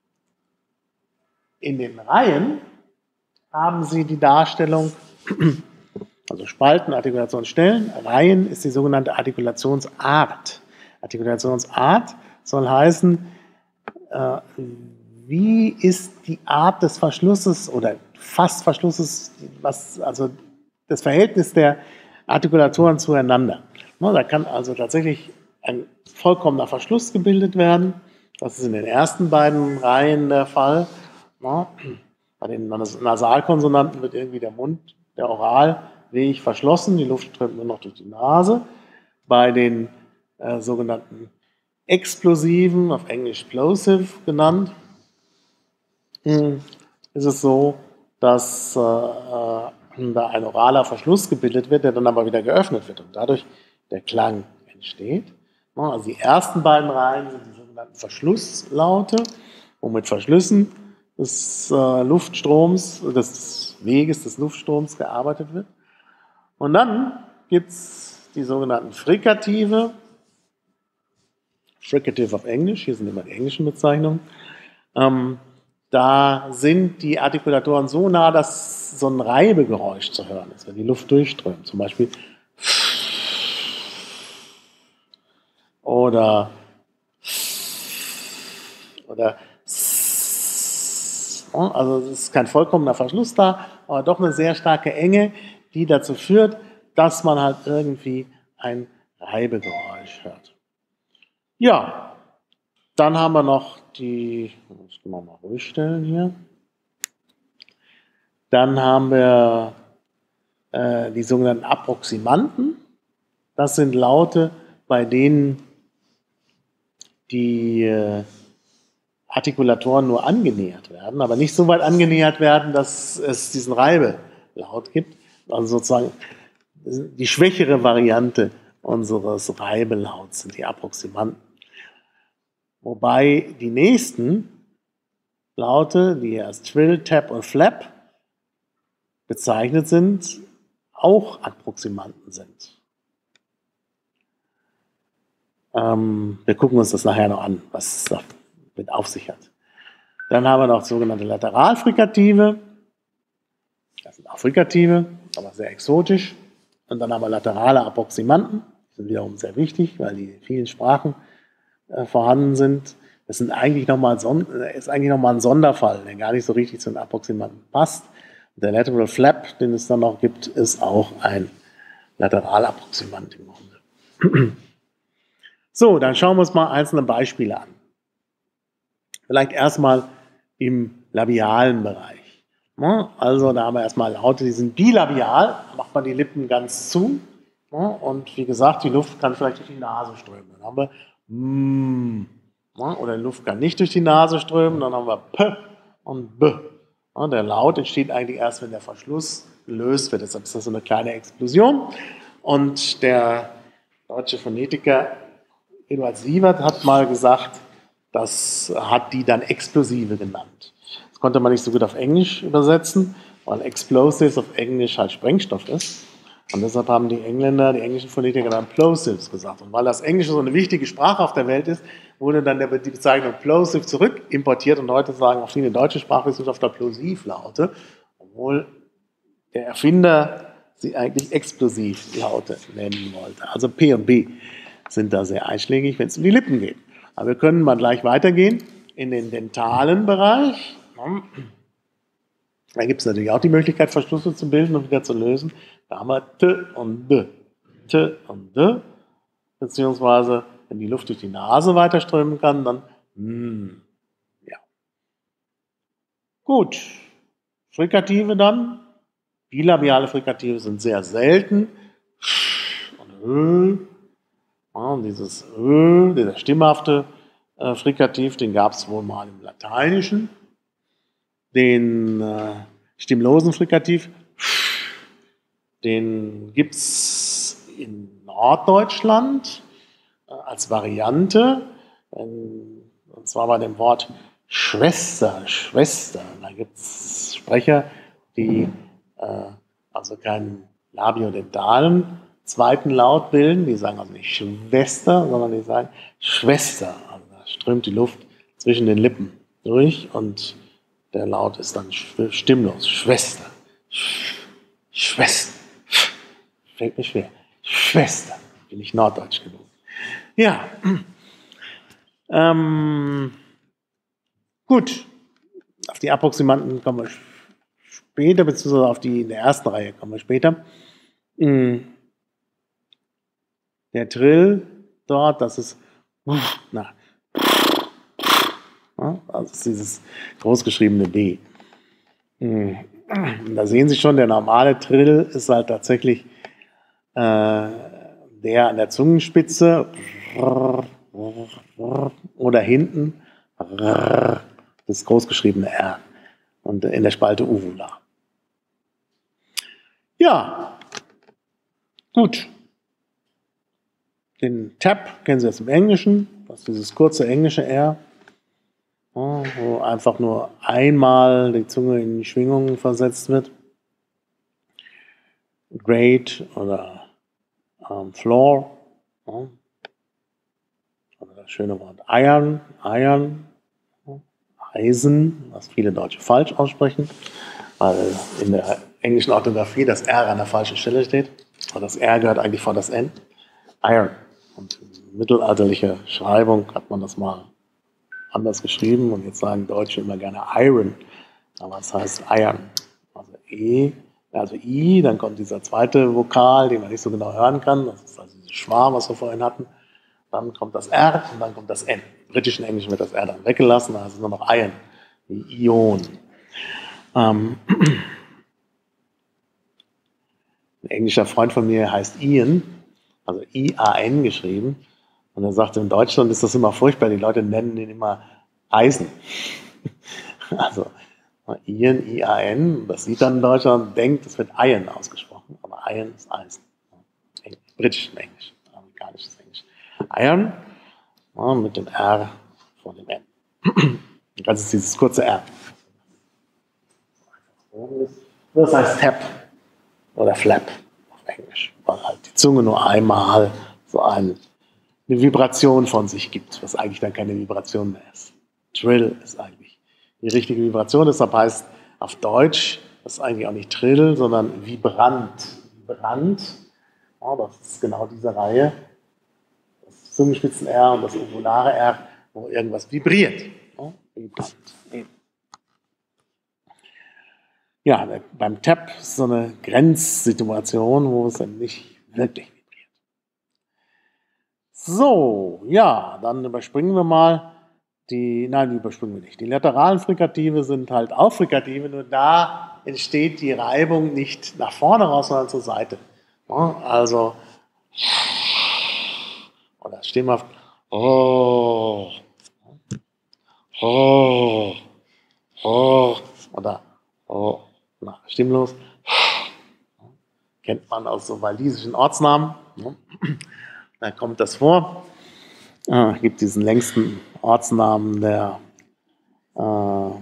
in den Reihen haben Sie die Darstellung, also Spalten, Artikulationsstellen. Reihen ist die sogenannte Artikulationsart. Artikulationsart soll heißen, äh, wie ist die Art des Verschlusses oder fast Verschlusses, was, also das Verhältnis der Artikulatoren zueinander. Ne, da kann also tatsächlich ein vollkommener Verschluss gebildet werden. Das ist in den ersten beiden Reihen der Fall. Ne, bei den Nasalkonsonanten wird irgendwie der Mund, der Oralweg verschlossen, die Luft strömt nur noch durch die Nase. Bei den äh, sogenannten explosiven, auf Englisch plosive genannt, ist es so, dass äh, da ein oraler Verschluss gebildet wird, der dann aber wieder geöffnet wird und dadurch der Klang entsteht. Also die ersten beiden Reihen sind die sogenannten Verschlusslaute, wo mit Verschlüssen des äh, Luftstroms, des Weges des Luftstroms gearbeitet wird. Und dann gibt es die sogenannten Frikative, Fricative auf Englisch, hier sind immer die englischen Bezeichnungen. Ähm, Da sind die Artikulatoren so nah, dass so ein Reibegeräusch zu hören ist, wenn die Luft durchströmt. Zum Beispiel oder oder also es ist kein vollkommener Verschluss da, aber doch eine sehr starke Enge, die dazu führt, dass man halt irgendwie ein Reibegeräusch hört. Ja, dann haben wir noch die, das können wir mal ruhig stellen hier. Dann haben wir äh, die sogenannten Approximanten. Das sind Laute, bei denen die äh, Artikulatoren nur angenähert werden, aber nicht so weit angenähert werden, dass es diesen Reibelaut gibt. Also sozusagen die schwächere Variante unseres Reibelauts sind die Approximanten. Wobei die nächsten Laute, die als Trill, Tap und Flap bezeichnet sind, auch Approximanten sind. Ähm, wir gucken uns das nachher noch an, was es damit auf sich hat. Dann haben wir noch sogenannte Lateralfrikative. Das sind auch Frikative, aber sehr exotisch. Und dann haben wir laterale Approximanten. Die sind wiederum sehr wichtig, weil die in vielen Sprachen äh, vorhanden sind. Das sind eigentlich noch mal Son ist eigentlich nochmal ein Sonderfall, der gar nicht so richtig zu den Approximanten passt. Und der Lateral Flap, den es dann noch gibt, ist auch ein Lateralapproximant im Grunde. So, dann schauen wir uns mal einzelne Beispiele an. Vielleicht erstmal im labialen Bereich. Also da haben wir erstmal Laute, die sind bilabial, da macht man die Lippen ganz zu. Und wie gesagt, die Luft kann vielleicht durch die Nase strömen. Dann haben wir mm, oder die Luft kann nicht durch die Nase strömen, dann haben wir P und B. Der Laut entsteht eigentlich erst, wenn der Verschluss gelöst wird. Deshalb ist das so eine kleine Explosion. Und der deutsche Phonetiker Eduard Sievert hat mal gesagt, das hat die dann Explosive genannt. Das konnte man nicht so gut auf Englisch übersetzen, weil Explosives auf Englisch halt Sprengstoff ist. Und deshalb haben die Engländer, die englischen Phonetiker dann Plosives gesagt. Und weil das Englische so eine wichtige Sprache auf der Welt ist, wurde dann die Bezeichnung Plosive zurück importiert. Und heute sagen auch viele deutsche Sprachwissenschaftler Plosivlaute, obwohl der Erfinder sie eigentlich Explosivlaute nennen wollte. Also P und B sind da sehr einschlägig, wenn es um die Lippen geht. Aber wir können mal gleich weitergehen in den dentalen Bereich. Da gibt es natürlich auch die Möglichkeit, Verschlüsse zu bilden und wieder zu lösen. Da haben wir T und D. T und D. Beziehungsweise, wenn die Luft durch die Nase weiterströmen kann, dann mm, ja. Gut. Frikative dann. Bilabiale Frikative sind sehr selten. Und Ö. Ja, und dieses Ö, dieser stimmhafte äh, Frikativ, den gab es wohl mal im Lateinischen. Den äh, stimmlosen Frikativ, den gibt es in Norddeutschland äh, als Variante, ähm, und zwar bei dem Wort Schwester, Schwester. Da gibt es Sprecher, die äh, also keinen labiodentalen zweiten Laut bilden, die sagen also nicht Schwester, sondern die sagen Schwester. Also da strömt die Luft zwischen den Lippen durch und der Laut ist dann stimmlos. Schwester. Schwester. Fällt mir schwer. Schwester. Bin ich norddeutsch genug. Ja. Ähm, gut. Auf die Approximanten kommen wir später, beziehungsweise auf die in der ersten Reihe kommen wir später. Der Trill dort, das ist na, also ist dieses großgeschriebene D. Da sehen Sie schon, der normale Trill ist halt tatsächlich äh, der an der Zungenspitze oder hinten das großgeschriebene R und in der Spalte Uvula. Ja, gut. Den Tap kennen Sie jetzt im Englischen, das ist dieses kurze englische R, wo einfach nur einmal die Zunge in die Schwingungen versetzt wird. Grate oder ähm, Floor, ja. Oder das schöne Wort Iron, Iron, Eisen, was viele Deutsche falsch aussprechen, weil in der englischen Orthographie das R an der falschen Stelle steht. Aber das R gehört eigentlich vor das N. Iron. Und in mittelalterlicher Schreibung hat man das mal anders geschrieben und jetzt sagen Deutsche immer gerne Iron, aber es heißt Iron. Also E, also I, dann kommt dieser zweite Vokal, den man nicht so genau hören kann, das ist also dieses Schwa, was wir vorhin hatten. Dann kommt das R und dann kommt das N. Im britischen Englischen wird das R dann weggelassen, also nur noch Iron, wie Ion. Ähm, ein englischer Freund von mir heißt Ian, also I A N geschrieben. Und er sagte, in Deutschland ist das immer furchtbar, die Leute nennen ihn immer Eisen. Also Ian, I A N, das sieht dann in Deutschland, denkt, es wird Iron ausgesprochen, aber Iron ist Eisen. Britisch Englisch, amerikanisches Englisch. Iron, ja, mit dem R von dem N. Das ist dieses kurze R. Das heißt Tap oder Flap auf Englisch, weil halt die Zunge nur einmal so eine, eine Vibration von sich gibt, was eigentlich dann keine Vibration mehr ist. Trill ist eigentlich die richtige Vibration, deshalb heißt auf Deutsch, das ist eigentlich auch nicht Trill, sondern vibrant. Vibrant, ja, das ist genau diese Reihe, das Zungenspitzen-R und das uvulare R, wo irgendwas vibriert. Ja, vibrant. Ja, beim Tap ist so eine Grenzsituation, wo es dann nicht wirklich vibriert. So, ja, dann überspringen wir mal die, nein, die überspringen wir nicht. Die lateralen Frikative sind halt auch Frikative, nur da entsteht die Reibung nicht nach vorne raus, sondern zur Seite. Ja, also, oder stehen wir auf, oh, oh, oh, oder oh, na, stimmlos. Kennt man aus so walisischen Ortsnamen. Da kommt das vor. Es ah, gibt diesen längsten Ortsnamen, der äh,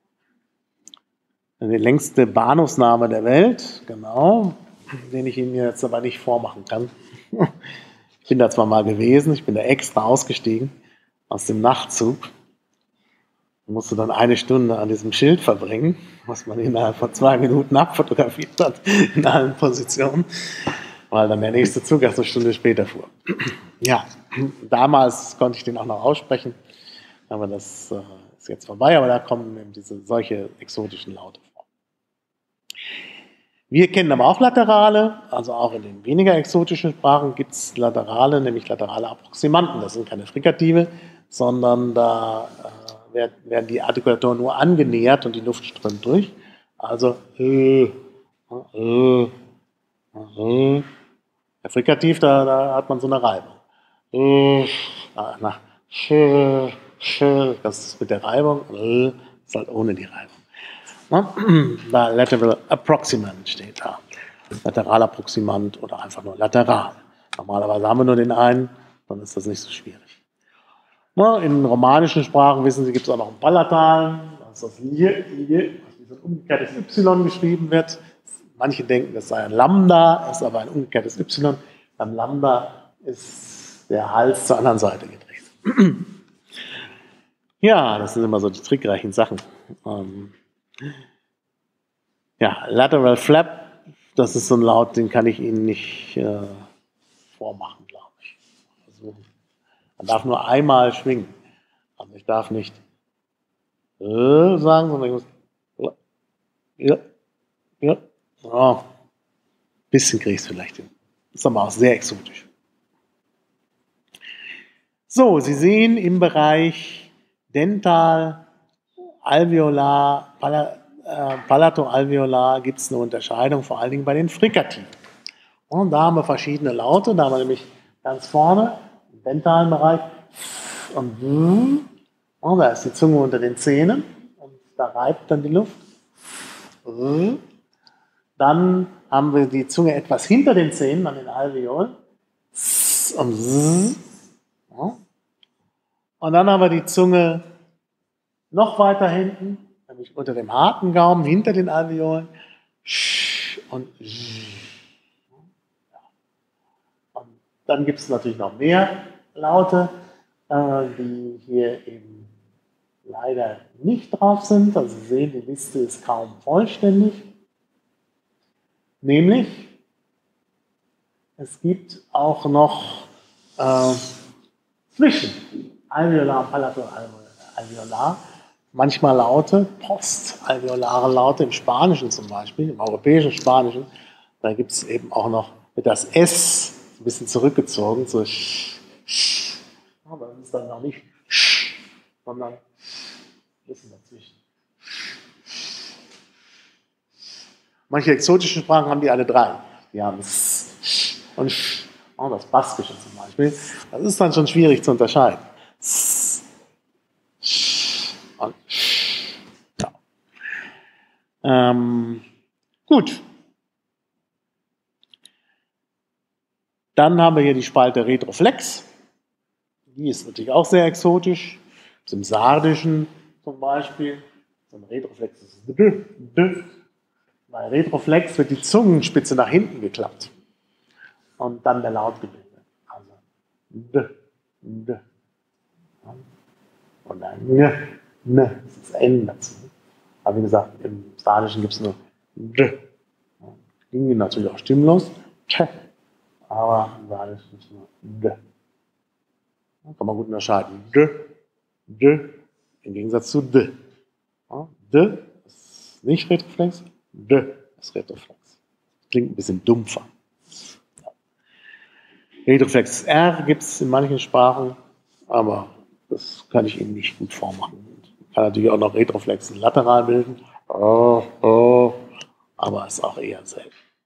der längste Bahnhofsname der Welt, genau, den ich Ihnen jetzt aber nicht vormachen kann. Ich bin da zwar mal gewesen, ich bin da extra ausgestiegen aus dem Nachtzug. Ich musste dann eine Stunde an diesem Schild verbringen, was man innerhalb von zwei Minuten abfotografiert hat, in allen Positionen, weil dann der nächste Zug erst eine Stunde später fuhr. Ja, damals konnte ich den auch noch aussprechen, aber das äh, ist jetzt vorbei, aber da kommen eben diese, solche exotischen Laute vor. Wir kennen aber auch Laterale, also auch in den weniger exotischen Sprachen gibt es Laterale, nämlich laterale Approximanten. Das sind keine Frikative, sondern da äh, werden die Artikulatoren nur angenähert und die Luft strömt durch. Also äh, äh, äh. Der Frikativ, da, da hat man so eine Reibung. Äh, na, äh, äh, das ist mit der Reibung, äh, ist halt ohne die Reibung. Da Lateral Approximant steht da. Lateralapproximant oder einfach nur lateral. Normalerweise haben wir nur den einen, dann ist das nicht so schwierig. In romanischen Sprachen, wissen Sie, gibt es auch noch einen palatalen, das ist das Lier, Lier, was wie so ein umgekehrtes Y geschrieben wird. Manche denken, das sei ein Lambda, ist aber ein umgekehrtes Y. Beim Lambda ist der Hals zur anderen Seite gedreht. Ja, das sind immer so die trickreichen Sachen. Ähm ja, Lateral Flap, das ist so ein Laut, den kann ich Ihnen nicht äh, vormachen, glaube ich. Also, man darf nur einmal schwingen. Also ich darf nicht äh, sagen, sondern ich muss ja, ja, oh, ein bisschen kriege ich es vielleicht hin. Ist aber auch sehr exotisch. So, Sie sehen im Bereich Dental, Alveolar, Pala, äh, Palatoalveolar gibt es eine Unterscheidung, vor allen Dingen bei den Frikativen. Und da haben wir verschiedene Laute, da haben wir nämlich ganz vorne im dentalen Bereich und, und da ist die Zunge unter den Zähnen und da reibt dann die Luft. Dann haben wir die Zunge etwas hinter den Zähnen, an den Alveolen. Und, und dann haben wir die Zunge noch weiter hinten, nämlich unter dem harten Gaumen, hinter den Alveolen. Und, und dann gibt es natürlich noch mehr Laute, äh, die hier eben leider nicht drauf sind. Also Sie sehen, die Liste ist kaum vollständig. Nämlich, es gibt auch noch äh, zwischen Alveolar und Palatoalveolar manchmal Laute, postalveolare Laute, im Spanischen zum Beispiel, im europäischen Spanischen. Da gibt es eben auch noch mit das S ein bisschen zurückgezogen, so sch, sch. Aber das ist dann noch nicht sch, sondern ein bisschen dazwischen. Manche exotische Sprachen haben die alle drei. Die haben S, Sch und Sch. Oh, das Baskische zum Beispiel. Das ist dann schon schwierig zu unterscheiden. S, Sch und Sch. Ja. Ähm, gut. Dann haben wir hier die Spalte Retroflex. Die ist natürlich auch sehr exotisch. Also im Sardischen zum Beispiel, so ein Retroflex ist d, d. Bei Retroflex wird die Zungenspitze nach hinten geklappt und dann der Laut gebildet. Also d, d. Und dann n, n, das ist das N dazu. Aber wie gesagt, im Sardischen gibt es nur d. Ging natürlich auch stimmlos, t, aber im Sardischen gibt es nur d. Da kann man gut unterscheiden. D, d, im Gegensatz zu d. D ist nicht Retroflex, d ist Retroflex. Klingt ein bisschen dumpfer. Retroflex R gibt es in manchen Sprachen, aber das kann ich Ihnen nicht gut vormachen. Man kann natürlich auch noch Retroflex lateral bilden, oh, oh, aber ist auch eher selten.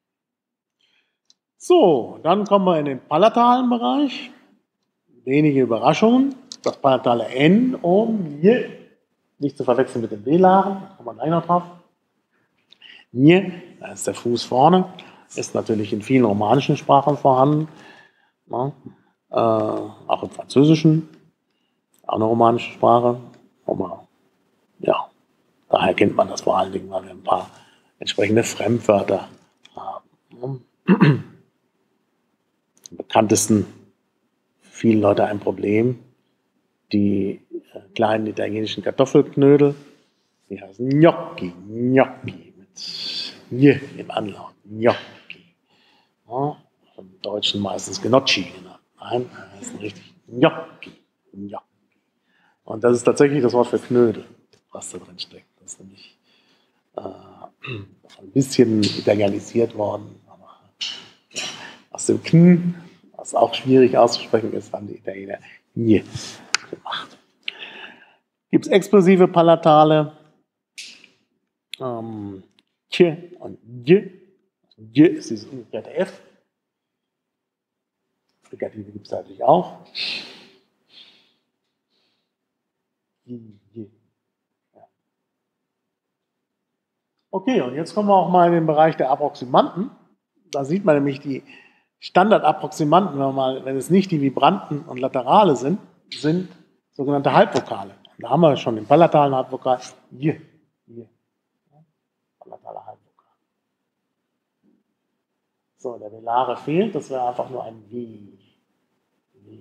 So, dann kommen wir in den palatalen Bereich. Wenige Überraschungen. Das palatale N oben, hier, nicht zu verwechseln mit dem velaren, da kommen wir gleich noch drauf. Hier, da ist der Fuß vorne, ist natürlich in vielen romanischen Sprachen vorhanden. Ja, äh, auch im Französischen, auch eine romanische Sprache. Aber ja, daher kennt man das vor allen Dingen, weil wir ein paar entsprechende Fremdwörter haben. Am bekanntesten für viele Leute ein Problem, die äh, kleinen italienischen Kartoffelknödel, die heißen Gnocchi, Gnocchi, mit J im Anlaut, Gnocchi. Ja, im Deutschen meistens Gnocchi genannt. Nein, das ist richtig Gnocchi, Gnocchi. Und das ist tatsächlich das Wort für Knödel, was da drin steckt. Das ist nämlich äh, ein bisschen italienisiert worden, aber ja, aus dem Kn, was auch schwierig auszusprechen ist, haben die Italiener J gemacht. Gibt es explosive Palatale, ähm, K und J. J ist dieses umgekehrte F. Frikative gibt es natürlich auch. J, J. Ja. Okay, und jetzt kommen wir auch mal in den Bereich der Approximanten. Da sieht man nämlich die Standardapproximanten, wenn, mal, wenn es nicht die Vibranten und Laterale sind, sind sogenannte Halbvokale. Und da haben wir schon den palatalen Halbvokal. J, J. Ja, palatale Halbvokal. So, der velare fehlt, das wäre einfach nur ein W. W.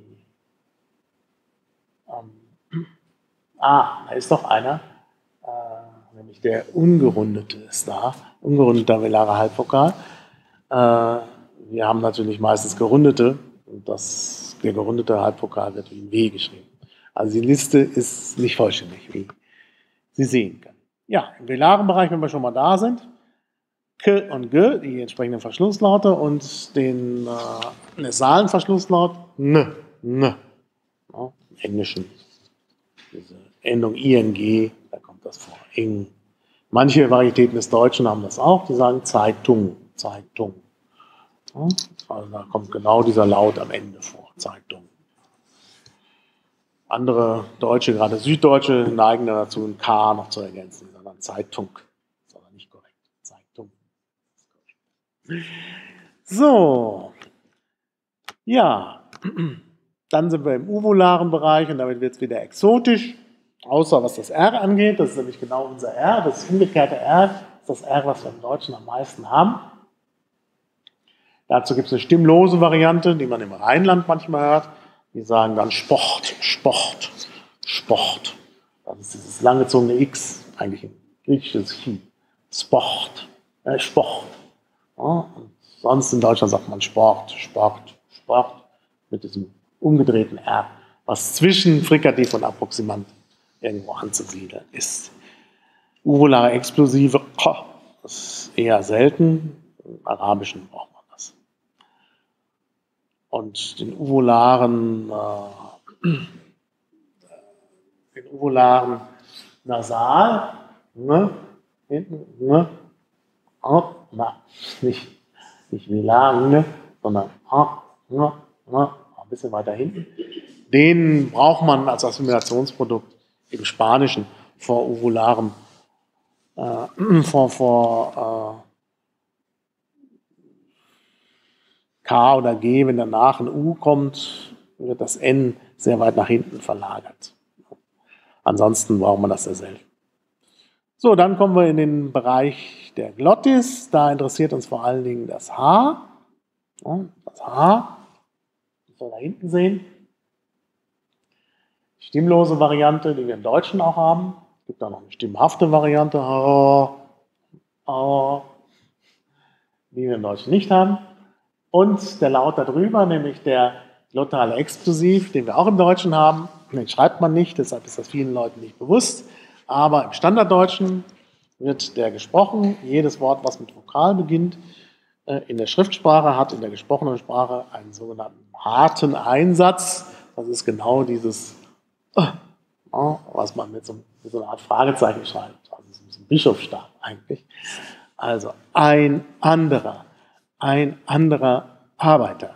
Ähm. Ah, da ist doch einer, äh, nämlich der ungerundete ist da, ungerundeter velarer Halbvokal. Äh, wir haben natürlich meistens gerundete und das, der gerundete Halbvokal wird wie ein W geschrieben. Also die Liste ist nicht vollständig, wie Sie sehen können. Ja, im velaren Bereich, wenn wir schon mal da sind, K und G, die entsprechenden Verschlusslaute und den äh, nasalen Verschlusslaut N, N. Ja, im Englischen diese Endung ing, da kommt das vor, ing. Manche Varietäten des Deutschen haben das auch, die sagen Zeitung, Zeitung. Ja, also da kommt genau dieser Laut am Ende vor, Zeitung. Andere Deutsche, gerade Süddeutsche, neigen dazu, ein K noch zu ergänzen, die sagen dann Zeitung. Das ist aber nicht korrekt, Zeitung. So, ja, dann sind wir im uvularen Bereich und damit wird es wieder exotisch, außer was das R angeht. Das ist nämlich genau unser R, das umgekehrte R, das ist das R, was wir im Deutschen am meisten haben. Dazu gibt es eine stimmlose Variante, die man im Rheinland manchmal hört. Die sagen dann Sport, Sport, Sport. Das ist dieses langgezogene X, eigentlich ein griechisches Chi. Sport, äh, Sport. Ja, und sonst in Deutschland sagt man Sport, Sport, Sport mit diesem umgedrehten R, was zwischen Frikativ und Approximant irgendwo anzusiedeln ist. Uvulare Explosive, das ist eher selten. Im Arabischen braucht man das. Und den uvularen, äh, den uvularen Nasal, ne, hinten, ne, na, nicht, nicht velar, ne, sondern ne, ne, ein bisschen weiter hinten. Den braucht man als Assimilationsprodukt im Spanischen vor uvularem, äh, vor, vor äh, K oder G, wenn danach ein U kommt, wird das N sehr weit nach hinten verlagert. Ansonsten braucht man das sehr selten. So, dann kommen wir in den Bereich der Glottis. Da interessiert uns vor allen Dingen das H. Das H, das wir da hinten sehen. Die stimmlose Variante, die wir im Deutschen auch haben. Es gibt auch noch eine stimmhafte Variante, die wir im Deutschen nicht haben. Und der Laut darüber, nämlich der glottale Explosiv, den wir auch im Deutschen haben. Den schreibt man nicht, deshalb ist das vielen Leuten nicht bewusst. Aber im Standarddeutschen wird der gesprochen. Jedes Wort, was mit Vokal beginnt, in der Schriftsprache hat in der gesprochenen Sprache einen sogenannten harten Einsatz. Das ist genau dieses, was man mit so, mit so einer Art Fragezeichen schreibt. Also so ein Bischofsstab eigentlich. Also ein anderer, ein anderer Arbeiter.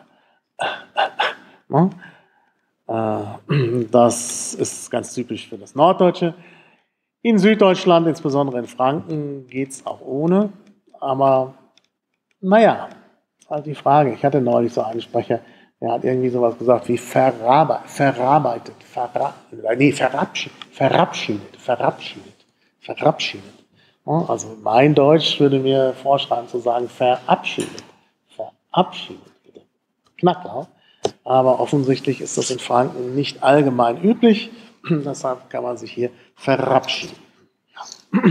Das ist ganz typisch für das Norddeutsche. In Süddeutschland, insbesondere in Franken, geht es auch ohne. Aber naja, halt die Frage. Ich hatte neulich so einen Sprecher, der hat irgendwie sowas gesagt wie verarbe verarbeitet, verra nee, verabschiedet, verabschiedet, verabschiedet, verabschiedet. Also mein Deutsch würde mir vorschreiben zu sagen verabschiedet, verabschiedet. Knacklaut. Aber offensichtlich ist das in Franken nicht allgemein üblich. Deshalb kann man sich hier verabschieden. Ja.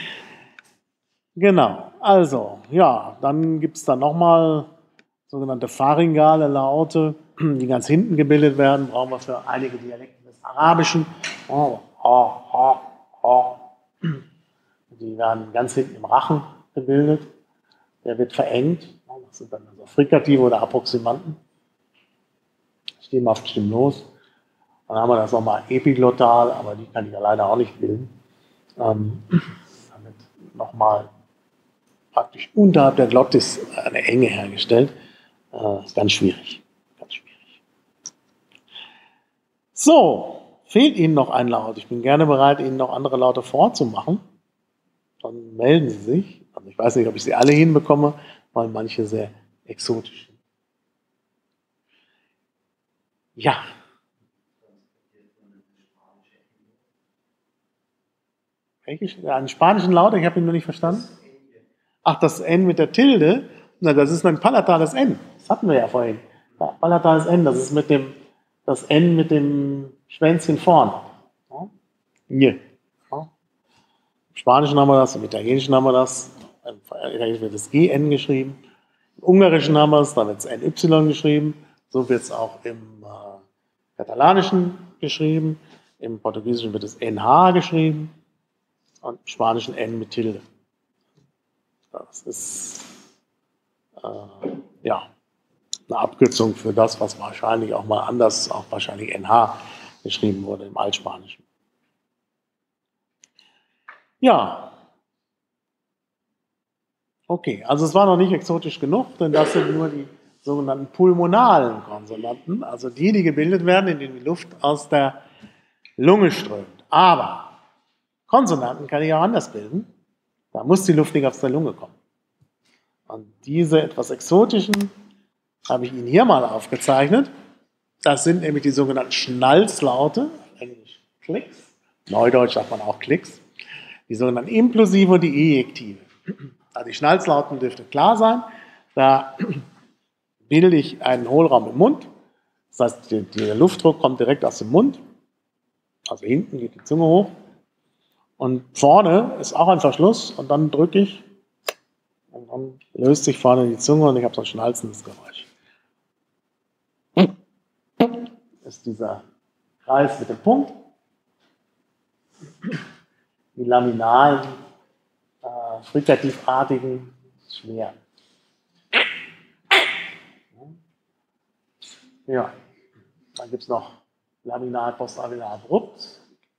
Genau, also, ja, dann gibt es dann nochmal sogenannte pharyngale Laute, die ganz hinten gebildet werden. Brauchen wir für einige Dialekte des Arabischen. Oh, oh, oh, oh. Die werden ganz hinten im Rachen gebildet. Der wird verengt. Das sind dann also Frikative oder Approximanten. Stimmhaft, stimmlos. Dann haben wir das nochmal epiglottal, aber die kann ich ja leider auch nicht bilden. Ähm, damit nochmal praktisch unterhalb der Glottis eine Enge hergestellt. Äh, ganz schwierig. Ganz schwierig. So, fehlt Ihnen noch ein Laut? Ich bin gerne bereit, Ihnen noch andere Laute vorzumachen. Dann melden Sie sich. Also ich weiß nicht, ob ich sie alle hinbekomme, weil manche sehr exotisch sind. Ja. Einen spanischen Laut? Ich habe ihn noch nicht verstanden. Ach, das N mit der Tilde? Na, das ist ein palatales N. Das hatten wir ja vorhin. Ja, palatales N, das ist mit dem, das N mit dem Schwänzchen vorne. Ja. Ja. Im Spanischen haben wir das, im Italienischen haben wir das. Im Italienischen wird das G N geschrieben. Im Ungarischen haben wir es, da wird es N Y geschrieben. So wird es auch im äh, Katalanischen geschrieben. Im Portugiesischen wird es N H geschrieben. Und im Spanischen N mit Tilde. Das ist äh, ja, eine Abkürzung für das, was wahrscheinlich auch mal anders, auch wahrscheinlich N H geschrieben wurde im Altspanischen. Ja. Okay, also es war noch nicht exotisch genug, denn das sind nur die sogenannten pulmonalen Konsonanten, also die, die gebildet werden, indem die Luft aus der Lunge strömt. Aber Konsonanten kann ich auch anders bilden. Da muss die Luft nicht aus der Lunge kommen. Und diese etwas exotischen habe ich Ihnen hier mal aufgezeichnet. Das sind nämlich die sogenannten Schnalzlaute, Englisch Klicks, Neudeutsch sagt man auch Klicks, die sogenannten Implosive und die Ejektive. Also die Schnalzlauten dürfte klar sein. Da bilde ich einen Hohlraum im Mund. Das heißt, der Luftdruck kommt direkt aus dem Mund. Also hinten geht die Zunge hoch. Und vorne ist auch ein Verschluss und dann drücke ich und dann löst sich vorne die Zunge und ich habe so ein schnalzendes Geräusch. Das ist dieser Kreis mit dem Punkt. Die laminalen, äh, frikativartigen, schwer. Ja, dann gibt es noch laminal, postlaminal, abrupt.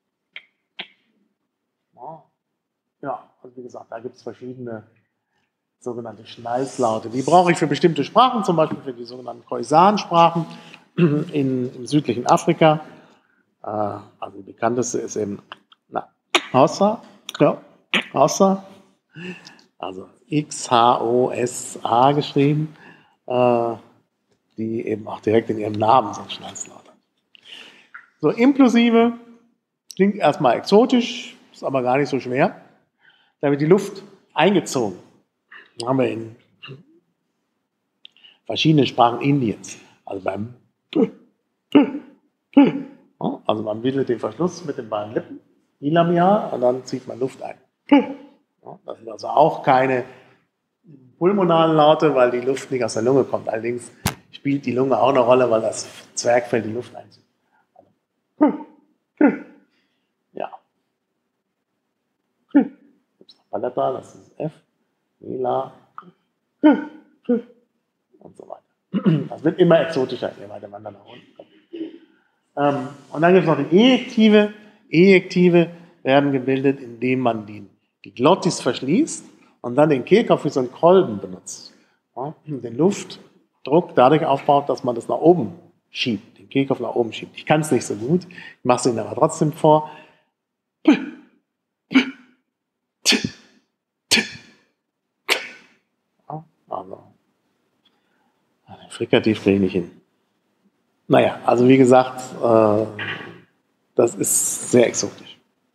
Ja, also wie gesagt, da gibt es verschiedene sogenannte Schnalzlaute. Die brauche ich für bestimmte Sprachen, zum Beispiel für die sogenannten Khoisan-Sprachen in, im südlichen Afrika. Äh, also die bekannteste ist eben na, Hausa, ja, Hausa, also X H O S A geschrieben, äh, die eben auch direkt in ihrem Namen so ein Schnalzlaut hat. So, Implosive Klingt erstmal exotisch, ist aber gar nicht so schwer. Da wird die Luft eingezogen. Das haben wir in verschiedenen Sprachen Indiens. Also beim also man bildet den Verschluss mit den beiden Lippen, Ilamial, und dann zieht man Luft ein. Das sind also auch keine pulmonalen Laute, weil die Luft nicht aus der Lunge kommt. Allerdings spielt die Lunge auch eine Rolle, weil das Zwerchfell die Luft einzieht. Ja. Gibt es noch Palatal, das ist F, Mela und so weiter. Das wird immer exotischer, je weiter man dann nach unten kommt. Ähm, und dann gibt es noch die Ejektive. Ejektive werden gebildet, indem man die, die Glottis verschließt und dann den Kehlkopf wie so einen Kolben benutzt. Ja, den Luftdruck dadurch aufbaut, dass man das nach oben schiebt, den Kehlkopf nach oben schiebt. Ich kann es nicht so gut, ich mache es Ihnen aber trotzdem vor. Ja, also, den Frikativ kriege ich nicht hin. Naja, also wie gesagt, äh, das ist sehr exotisch.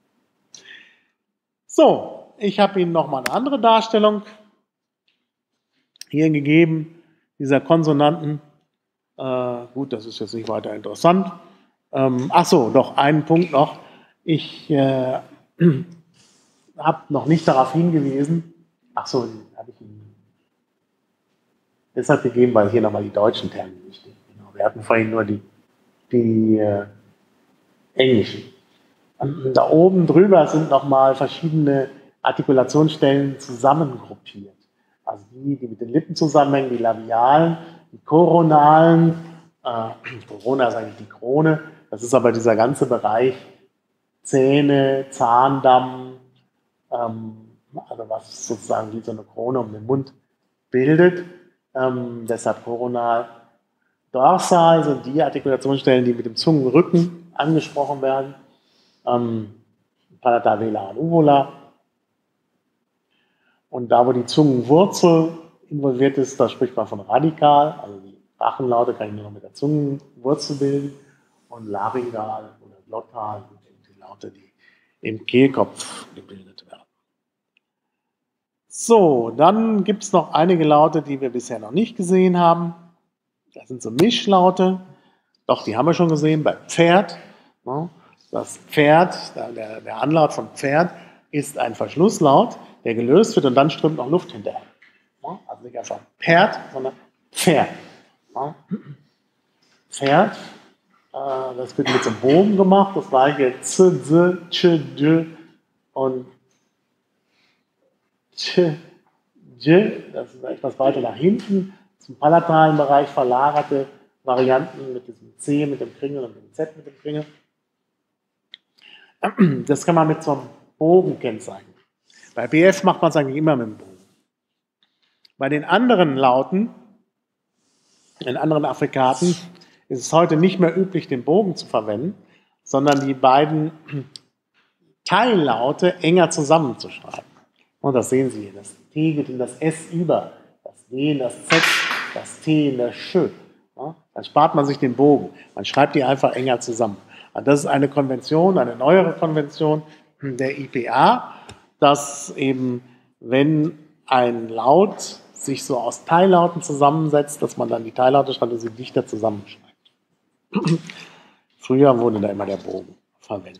So, ich habe Ihnen nochmal eine andere Darstellung hier gegeben, dieser Konsonanten. Äh, gut, das ist jetzt nicht weiter interessant. Ähm, ach so, doch, einen Punkt noch. Ich äh, habe noch nicht darauf hingewiesen, ach so, habe ich Ihnen deshalb gegeben, weil hier nochmal die deutschen Termine stehen. Genau, wir hatten vorhin nur die, die äh, englischen. Und da oben drüber sind nochmal verschiedene Artikulationsstellen zusammengruppiert. Also die, die mit den Lippen zusammenhängen, die labialen, die koronalen, äh, Corona ist eigentlich die Krone, das ist aber dieser ganze Bereich Zähne, Zahndamm, ähm, also was sozusagen wie so eine Krone um den Mund bildet, ähm, deshalb koronal. Dorsal sind die Artikulationsstellen, die mit dem Zungenrücken angesprochen werden, ähm, Palatal, Vela und Uvula. Und da, wo die Zungenwurzel involviert ist, da spricht man von radikal, also die Rachenlaute kann ich nur noch mit der Zungenwurzel bilden, und laryngal oder glottal sind die Laute, die im Kehlkopf gebildet werden. So, dann gibt es noch einige Laute, die wir bisher noch nicht gesehen haben. Das sind so Mischlaute, doch, die haben wir schon gesehen bei Pferd. Das Pferd, der, der Anlaut von Pferd ist ein Verschlusslaut, der gelöst wird und dann strömt noch Luft hinterher. Also nicht einfach Pferd, sondern Pferd. Pferd, das wird mit so einem Bogen gemacht, das gleiche Z, Z, Ch, D und Ch, J, das ist etwas weiter nach hinten, zum palatalen Bereich verlagerte Varianten mit diesem C, mit dem Kringel und dem Z mit dem Kringel. Das kann man mit so einem Bogen kennzeichnen. Bei B F macht man es eigentlich immer mit dem Bogen. Bei den anderen Lauten, in anderen Affrikaten, ist es heute nicht mehr üblich, den Bogen zu verwenden, sondern die beiden Teillaute enger zusammenzuschreiben. Und das sehen Sie hier. Das T geht in das S über, das D in das Z, das T in das Sch. Ja, dann spart man sich den Bogen. Man schreibt die einfach enger zusammen. Und das ist eine Konvention, eine neuere Konvention der I P A, dass eben, wenn ein Laut sich so aus Teillauten zusammensetzt, dass man dann die Teillaute schreibt und sie dichter zusammenschreibt. Früher wurde da immer der Bogen verwendet.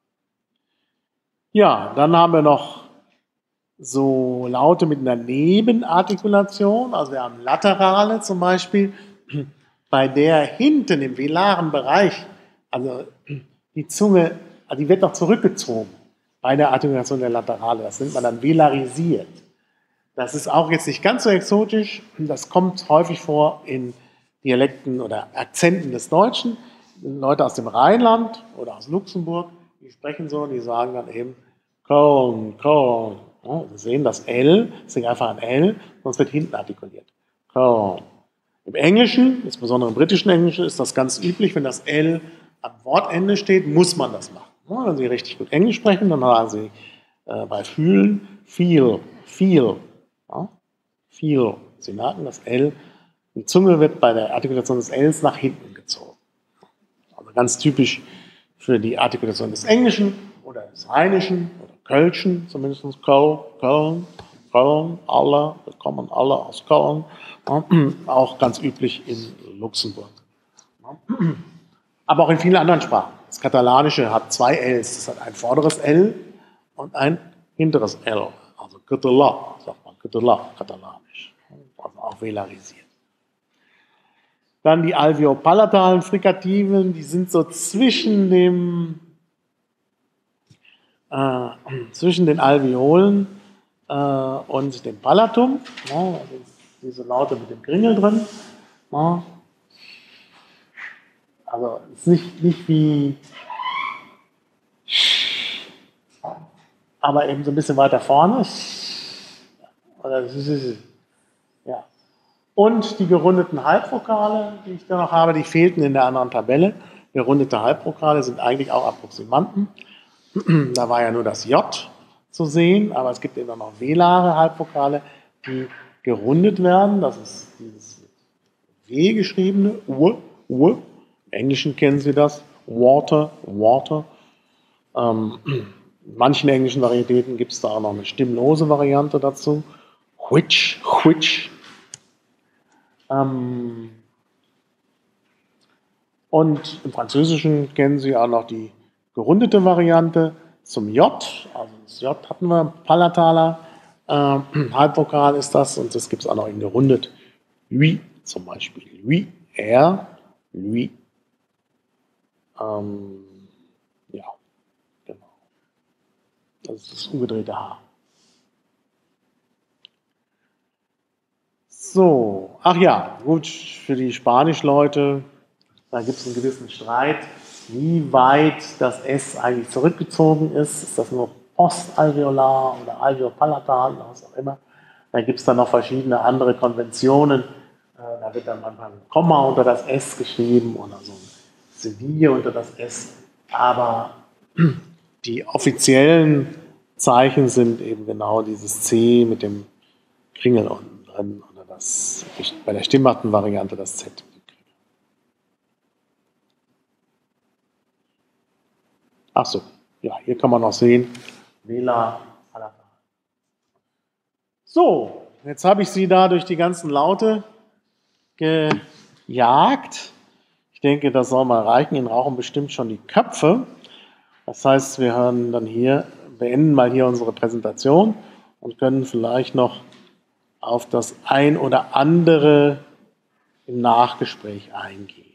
Ja, dann haben wir noch so Laute mit einer Nebenartikulation, also wir haben Laterale zum Beispiel, bei der hinten im velaren Bereich, also die Zunge, also die wird noch zurückgezogen bei der Artikulation der Laterale, das nennt man dann velarisiert. Das ist auch jetzt nicht ganz so exotisch, das kommt häufig vor in Dialekten oder Akzenten des Deutschen. Leute aus dem Rheinland oder aus Luxemburg, die sprechen so, die sagen dann eben Köln, Köln. Ja, Sie sehen das L, das ist einfach ein L, sonst wird hinten artikuliert. Köln. Im Englischen, insbesondere im britischen Englischen, ist das ganz üblich, wenn das L am Wortende steht, muss man das machen. Ja, wenn Sie richtig gut Englisch sprechen, dann sagen Sie äh, bei fühlen, feel, feel, ja, feel. Sie merken, das L, die Zunge wird bei der Artikulation des Ls nach hinten gezogen. Also ganz typisch für die Artikulation des Englischen oder des Rheinischen oder Kölschen, zumindest Köln, Köln, Köln, alle, wir kommen alle aus Köln, auch ganz üblich in Luxemburg. Aber auch in vielen anderen Sprachen. Das Katalanische hat zwei Ls, das hat ein vorderes L und ein hinteres L, also Català, sagt man, Català, katalanisch, also auch velarisiert. Dann die alveopalatalen Frikativen, die sind so zwischen dem, äh, zwischen den Alveolen äh, und dem Palatum, ja, also diese Laute mit dem Kringel drin. Ja. Also es ist nicht, nicht wie, aber eben so ein bisschen weiter vorne. Oder ja. Und die gerundeten Halbvokale, die ich da noch habe, die fehlten in der anderen Tabelle. Gerundete Halbvokale sind eigentlich auch Approximanten. Da war ja nur das J zu sehen, aber es gibt eben noch velare Halbvokale, die gerundet werden. Das ist dieses W geschriebene, U, U. Im Englischen kennen Sie das, Water, Water. Ähm, in manchen englischen Varietäten gibt es da auch noch eine stimmlose Variante dazu. Which, which. Ähm, und im Französischen kennen Sie auch noch die gerundete Variante zum J. Also das J hatten wir, palataler äh, Halbvokal ist das, und das gibt es auch noch in gerundet. Lui zum Beispiel. Lui, R, lui. Ähm, ja, genau. Das ist das umgedrehte H. So, ach ja, gut, für die Spanischleute, da gibt es einen gewissen Streit, wie weit das S eigentlich zurückgezogen ist. Ist das nur postalveolar oder alveopalatal, was auch immer. Da gibt es dann noch verschiedene andere Konventionen. Da wird dann manchmal ein Komma unter das S geschrieben oder so ein Seville unter das S. Aber die offiziellen Zeichen sind eben genau dieses C mit dem Kringel unten drin oder das, bei der stimmhaften Variante das Z. Ach so, ja, hier kann man noch sehen, Vela, Palata. So, jetzt habe ich Sie da durch die ganzen Laute gejagt. Ich denke, das soll mal reichen. Ihnen rauchen bestimmt schon die Köpfe. Das heißt, wir hören dann hier, beenden mal hier unsere Präsentation und können vielleicht noch auf das ein oder andere im Nachgespräch eingehen.